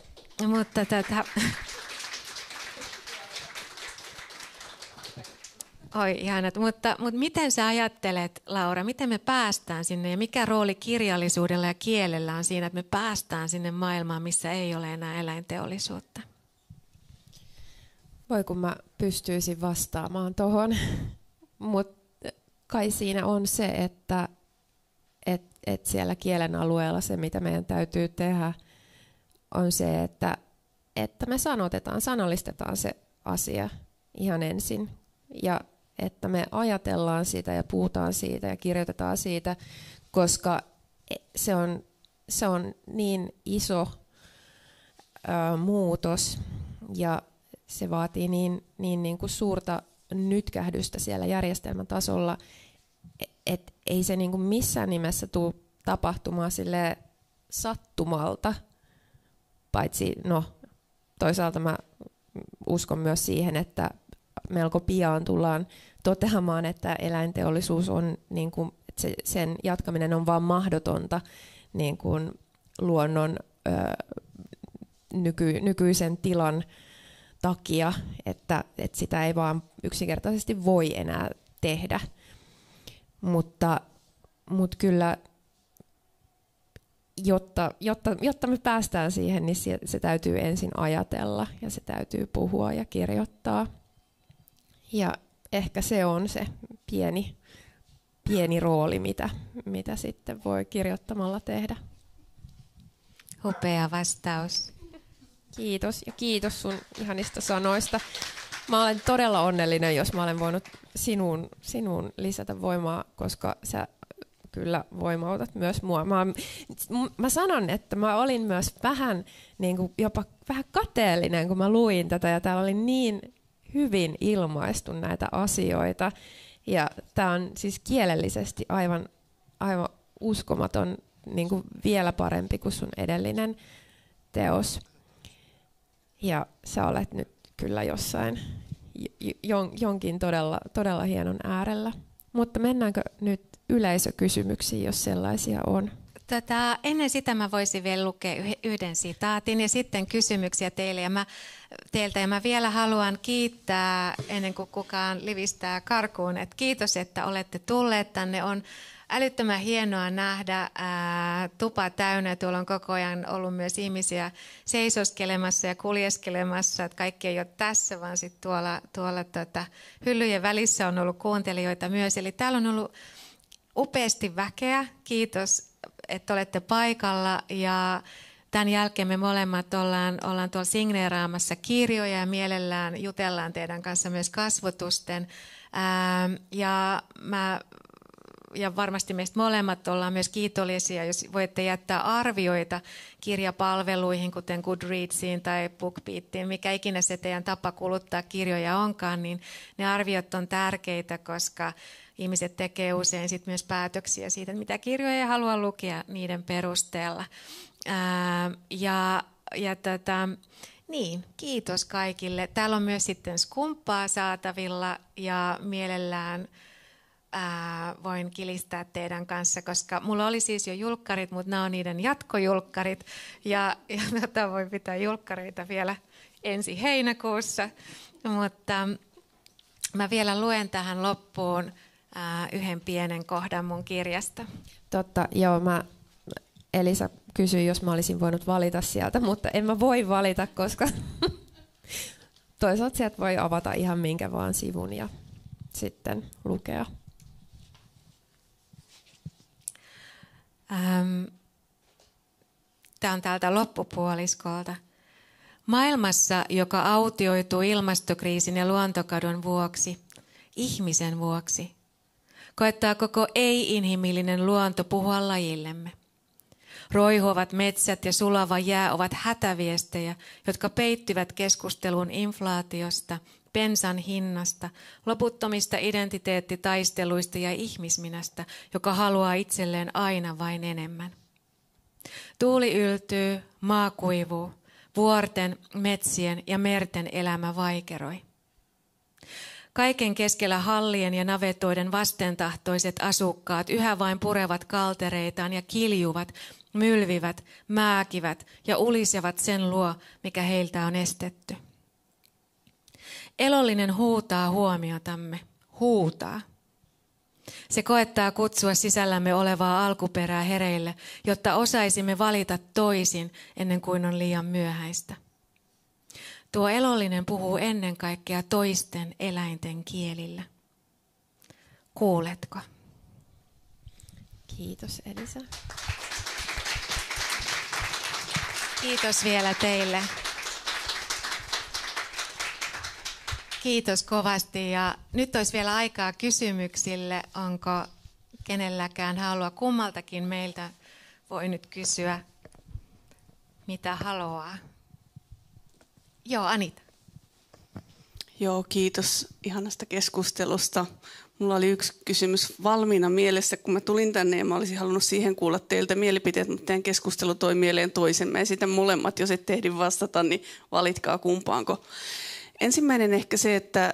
Oi ihanat, mutta miten sä ajattelet, Laura, miten me päästään sinne ja mikä rooli kirjallisuudella ja kielellä on siinä, että me päästään sinne maailmaan, missä ei ole enää eläinteollisuutta? Voi kun mä pystyisin vastaamaan tuohon, mutta kai siinä on se, että siellä kielen alueella se, mitä meidän täytyy tehdä, on se, että me sanallistetaan se asia ihan ensin. Ja että me ajatellaan siitä ja puhutaan siitä ja kirjoitetaan siitä, koska se on niin iso muutos ja se vaatii niin kuin suurta nytkähdystä siellä järjestelmän tasolla, että ei se niin kuin missään nimessä tule tapahtumaan sille sattumalta, paitsi toisaalta mä uskon myös siihen, että melko pian tullaan toteamaan, että eläinteollisuus on, niin kuin, että sen jatkaminen on vaan mahdotonta niin kuin luonnon nykyisen tilan takia, että sitä ei vaan yksinkertaisesti voi enää tehdä. Mutta kyllä, jotta me päästään siihen, niin se täytyy ensin ajatella ja se täytyy puhua ja kirjoittaa. Ja ehkä se on se pieni rooli, mitä sitten voi kirjoittamalla tehdä. Upea vastaus. Kiitos ja kiitos sun ihanista sanoista. Mä olen todella onnellinen, jos mä olen voinut sinuun lisätä voimaa, koska sä kyllä voimautat myös mua. Mä sanon, että mä olin myös vähän, niin kuin jopa vähän kateellinen, kun mä luin tätä ja täällä oli niin hyvin ilmaistu näitä asioita. Ja tää on siis kielellisesti aivan uskomaton, niin kuin vielä parempi kuin sun edellinen teos. Ja sä olet nyt kyllä jossain jonkin todella hienon äärellä. Mutta mennäänkö nyt yleisökysymyksiin, jos sellaisia on? Ennen sitä mä voisin vielä lukea yhden sitaatin ja sitten kysymyksiä teiltä. Ja mä vielä haluan kiittää, ennen kuin kukaan livistää karkuun, että kiitos, että olette tulleet tänne. On älyttömän hienoa nähdä tupa täynnä. Tuolla on koko ajan ollut myös ihmisiä seisoskelemassa ja kuljeskelemassa. Että kaikki ei ole tässä, vaan sitten tuolla hyllyjen välissä on ollut kuuntelijoita myös. Eli täällä on ollut upeasti väkeä. Kiitos, että olette paikalla. Ja tämän jälkeen me molemmat ollaan tuolla signeeraamassa kirjoja ja mielellään jutellaan teidän kanssa myös kasvotusten. Ja varmasti meistä molemmat ollaan myös kiitollisia, jos voitte jättää arvioita kirjapalveluihin, kuten Goodreadsiin tai BookBeatiin, mikä ikinä se teidän tapa kuluttaa kirjoja onkaan, niin ne arviot on tärkeitä, koska ihmiset tekee usein sit myös päätöksiä siitä, mitä kirjoja haluaa lukea niiden perusteella. Niin, kiitos kaikille. Täällä on myös sitten skumppaa saatavilla ja mielellään voin kilistää teidän kanssa, koska mulla oli siis jo julkkarit, mutta nämä on niiden jatkojulkkarit ja voi pitää julkkareita vielä ensi heinäkuussa, mutta mä vielä luen tähän loppuun yhden pienen kohdan mun kirjasta. Totta, joo, Elisa kysyi, jos mä olisin voinut valita sieltä, mutta en mä voi valita, koska toisaalta sieltä voi avata ihan minkä vaan sivun ja sitten lukea. Tämä on täältä loppupuoliskolta. Maailmassa, joka autioituu ilmastokriisin ja luontokadon vuoksi, ihmisen vuoksi, koettaa koko ei-inhimillinen luonto puhua lajillemme. Roihuvat metsät ja sulava jää ovat hätäviestejä, jotka peittyvät keskusteluun inflaatiosta, bensan hinnasta, loputtomista identiteettitaisteluista ja ihmisminästä, joka haluaa itselleen aina vain enemmän. Tuuli yltyy, maa kuivuu, vuorten, metsien ja merten elämä vaikeroi. Kaiken keskellä hallien ja navetoiden vastentahtoiset asukkaat yhä vain purevat kaltereitaan ja kiljuvat, mylvivät, määkivät ja ulisevat sen luo, mikä heiltä on estetty. Elollinen huutaa huomiotamme, huutaa. Se koettaa kutsua sisällämme olevaa alkuperää hereille, jotta osaisimme valita toisin ennen kuin on liian myöhäistä. Tuo elollinen puhuu ennen kaikkea toisten eläinten kielillä. Kuuletko? Kiitos Elisa. Kiitos vielä teille. Kiitos kovasti ja nyt olisi vielä aikaa kysymyksille. Onko kenelläkään halua? Kummaltakin meiltä voi nyt kysyä, mitä haluaa. Joo, Anita. Joo, kiitos ihanasta keskustelusta. Mulla oli yksi kysymys valmiina mielessä, kun mä tulin tänne ja mä olisin halunnut siihen kuulla teiltä mielipiteet, mutta teidän keskustelu toi mieleen toisen. Mä esitän molemmat, jos et ehdi vastata, niin valitkaa kumpaanko. Ensimmäinen ehkä se, että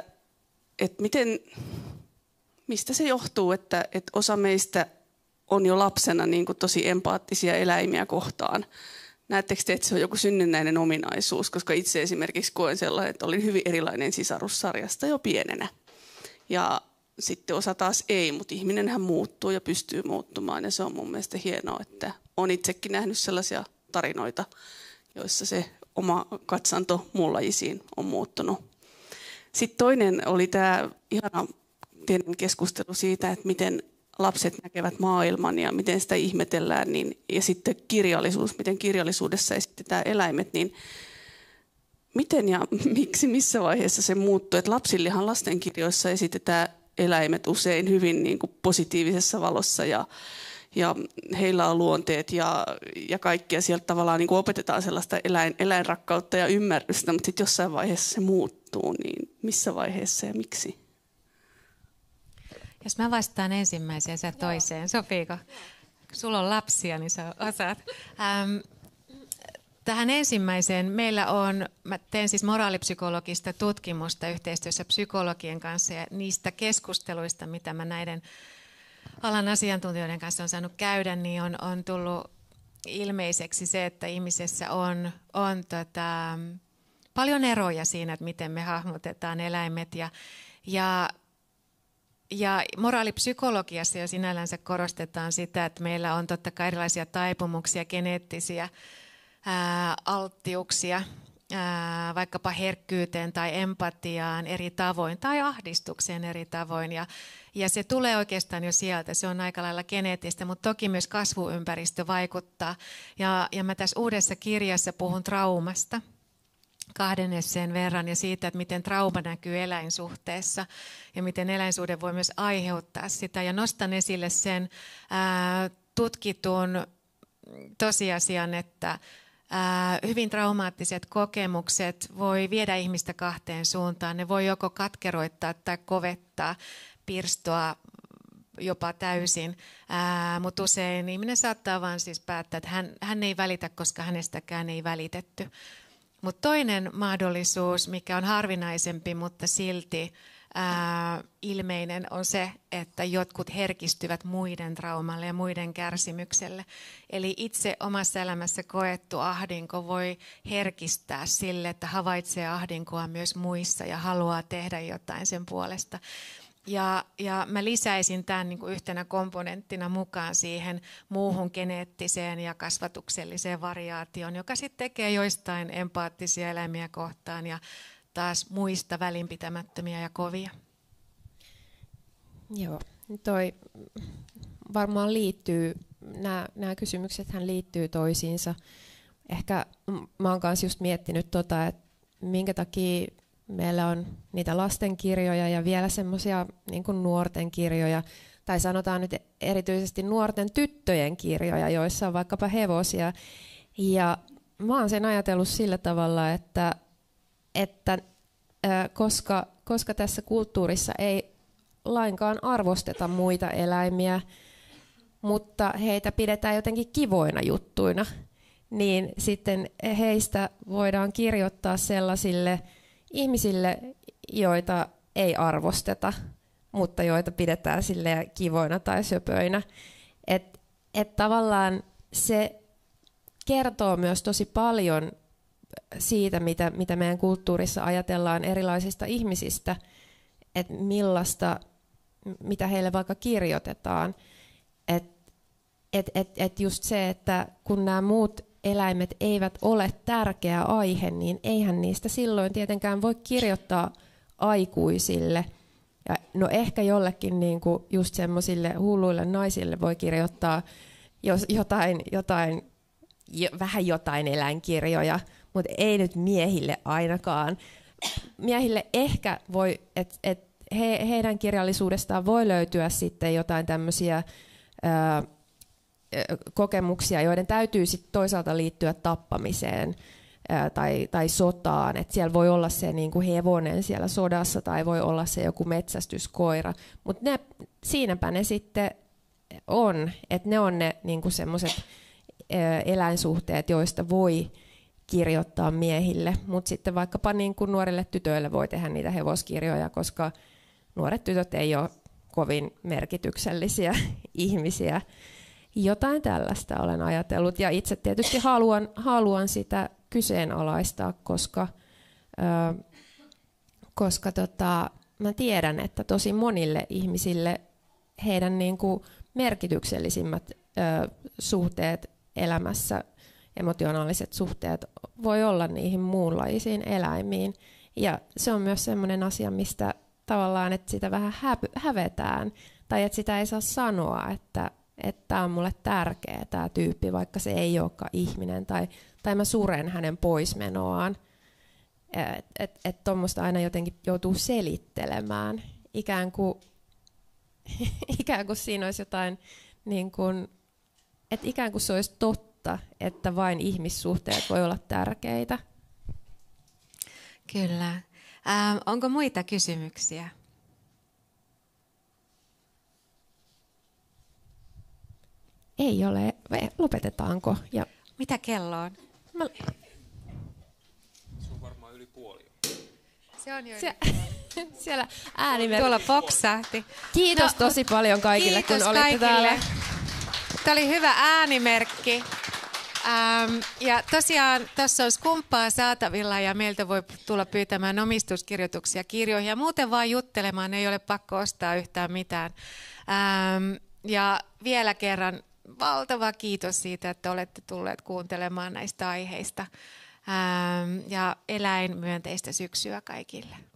mistä se johtuu, että osa meistä on jo lapsena niin kuin tosi empaattisia eläimiä kohtaan. Näettekö te, että se on joku synnynnäinen ominaisuus? Koska itse esimerkiksi koen sellainen, että olin hyvin erilainen sisarussarjasta jo pienenä. Ja sitten osa taas ei, mutta ihminenhän muuttuu ja pystyy muuttumaan. Ja se on mun mielestä hienoa, että olen itsekin nähnyt sellaisia tarinoita, joissa se oma katsanto muun lajisiin on muuttunut. Sitten toinen oli tämä ihana teidän keskustelu siitä, että miten lapset näkevät maailman ja miten sitä ihmetellään. Ja sitten kirjallisuus, miten kirjallisuudessa esitetään eläimet. Niin miten ja miksi, missä vaiheessa se muuttuu? Että lapsillehan lastenkirjoissa esitetään eläimet usein hyvin niin kuin positiivisessa valossa ja heillä on luonteet ja kaikkia sieltä tavallaan niin kuin opetetaan sellaista eläinrakkautta ja ymmärrystä, mutta sitten jossain vaiheessa se muuttuu, niin missä vaiheessa ja miksi? Jos mä vastaan ensimmäiseen, sä toiseen, sopiiko? Kun sulla on lapsia, niin sä osaat. Tähän ensimmäiseen mä teen siis moraalipsykologista tutkimusta yhteistyössä psykologien kanssa ja niistä keskusteluista, mitä mä näiden alan asiantuntijoiden kanssa on saanut käydä, niin on tullut ilmeiseksi se, että ihmisessä on paljon eroja siinä, että miten me hahmotetaan eläimet. Ja moraalipsykologiassa jo sinällänsä korostetaan sitä, että meillä on totta kai erilaisia taipumuksia, geneettisiä alttiuksia, vaikkapa herkkyyteen tai empatiaan eri tavoin tai ahdistukseen eri tavoin. Ja se tulee oikeastaan jo sieltä, se on aika lailla geneettistä, mutta toki myös kasvuympäristö vaikuttaa. Ja mä tässä uudessa kirjassa puhun traumasta 2 esseen verran ja siitä, että miten trauma näkyy eläinsuhteessa ja miten eläinsuhde voi myös aiheuttaa sitä. Ja nostan esille sen tutkitun tosiasian, että hyvin traumaattiset kokemukset voi viedä ihmistä 2 suuntaan. Ne voi joko katkeroittaa tai kovettaa, pirstoa jopa täysin, mutta usein ihminen saattaa vaan siis päättää, että hän ei välitä, koska hänestäkään ei välitetty. Mutta toinen mahdollisuus, mikä on harvinaisempi, mutta silti ilmeinen, on se, että jotkut herkistyvät muiden traumalle ja muiden kärsimykselle. Eli itse omassa elämässä koettu ahdinko voi herkistää sille, että havaitsee ahdinkoa myös muissa ja haluaa tehdä jotain sen puolesta. Ja mä lisäisin tämän niin kuin yhtenä komponenttina mukaan siihen muuhun geneettiseen ja kasvatukselliseen variaatioon, joka sitten tekee joistain empaattisia eläimiä kohtaan ja taas muista välinpitämättömiä ja kovia. Joo, toi varmaan liittyy, nämä kysymyksethän liittyy toisiinsa. Ehkä mä oon kanssa just miettinyt että minkä takia meillä on niitä lastenkirjoja ja vielä semmoisia niin kuin nuorten kirjoja, tai sanotaan nyt erityisesti nuorten tyttöjen kirjoja, joissa on vaikkapa hevosia. Ja mä oon sen ajatellut sillä tavalla, että koska tässä kulttuurissa ei lainkaan arvosteta muita eläimiä, mutta heitä pidetään jotenkin kivoina juttuina, niin sitten heistä voidaan kirjoittaa sellaisille ihmisille, joita ei arvosteta, mutta joita pidetään silleen kivoina tai söpöinä. Et tavallaan se kertoo myös tosi paljon siitä, mitä meidän kulttuurissa ajatellaan erilaisista ihmisistä, että mitä heille vaikka kirjoitetaan. Et just se, että kun nämä muut eläimet eivät ole tärkeä aihe, niin eihän niistä silloin tietenkään voi kirjoittaa aikuisille. Ja no ehkä jollekin niin kuin just semmoisille hulluille naisille voi kirjoittaa vähän jotain eläinkirjoja, mutta ei nyt miehille ainakaan. Miehille ehkä voi, että heidän kirjallisuudestaan voi löytyä sitten jotain tämmöisiä kokemuksia, joiden täytyy sitten toisaalta liittyä tappamiseen tai sotaan. Et siellä voi olla se niinku hevonen siellä sodassa tai voi olla se joku metsästyskoira, mutta siinäpä ne sitten on, että ne on ne niinku semmoiset eläinsuhteet, joista voi kirjoittaa miehille, mutta sitten vaikkapa niin kuin nuorille tytöille voi tehdä niitä hevoskirjoja, koska nuoret tytöt ei ole kovin merkityksellisiä ihmisiä. Jotain tällaista olen ajatellut ja itse tietysti haluan sitä kyseenalaistaa, koska mä tiedän, että tosi monille ihmisille heidän niin kuin merkityksellisimmät suhteet elämässä, emotionaaliset suhteet voi olla niihin muunlaisiin eläimiin. Ja se on myös sellainen asia, mistä tavallaan, että sitä vähän hävetään tai että sitä ei saa sanoa, että tämä on mulle tärkeä tämä tyyppi, vaikka se ei olekaan ihminen tai mä suren hänen poismenoaan. Että tuommoista aina jotenkin joutuu selittelemään, ikään kuin siinä olisi jotain, niin kuin, että ikään kuin se olisi totta, että vain ihmissuhteet voi olla tärkeitä. Kyllä. Onko muita kysymyksiä? Ei ole. Lopetetaanko? Ja mitä kello on? Se on varmaan yli puoli. Se on jo siellä äänimerkki. Tuolla poksahti. Kiitos tosi paljon kaikille, kun olitte kaikille. Täällä. Tämä oli hyvä äänimerkki. Ja tosiaan tässä on skumppaa saatavilla ja meiltä voi tulla pyytämään omistuskirjoituksia kirjoihin ja muuten vaan juttelemaan, ei ole pakko ostaa yhtään mitään. Ja vielä kerran valtava kiitos siitä, että olette tulleet kuuntelemaan näistä aiheista ja eläinmyönteistä syksyä kaikille.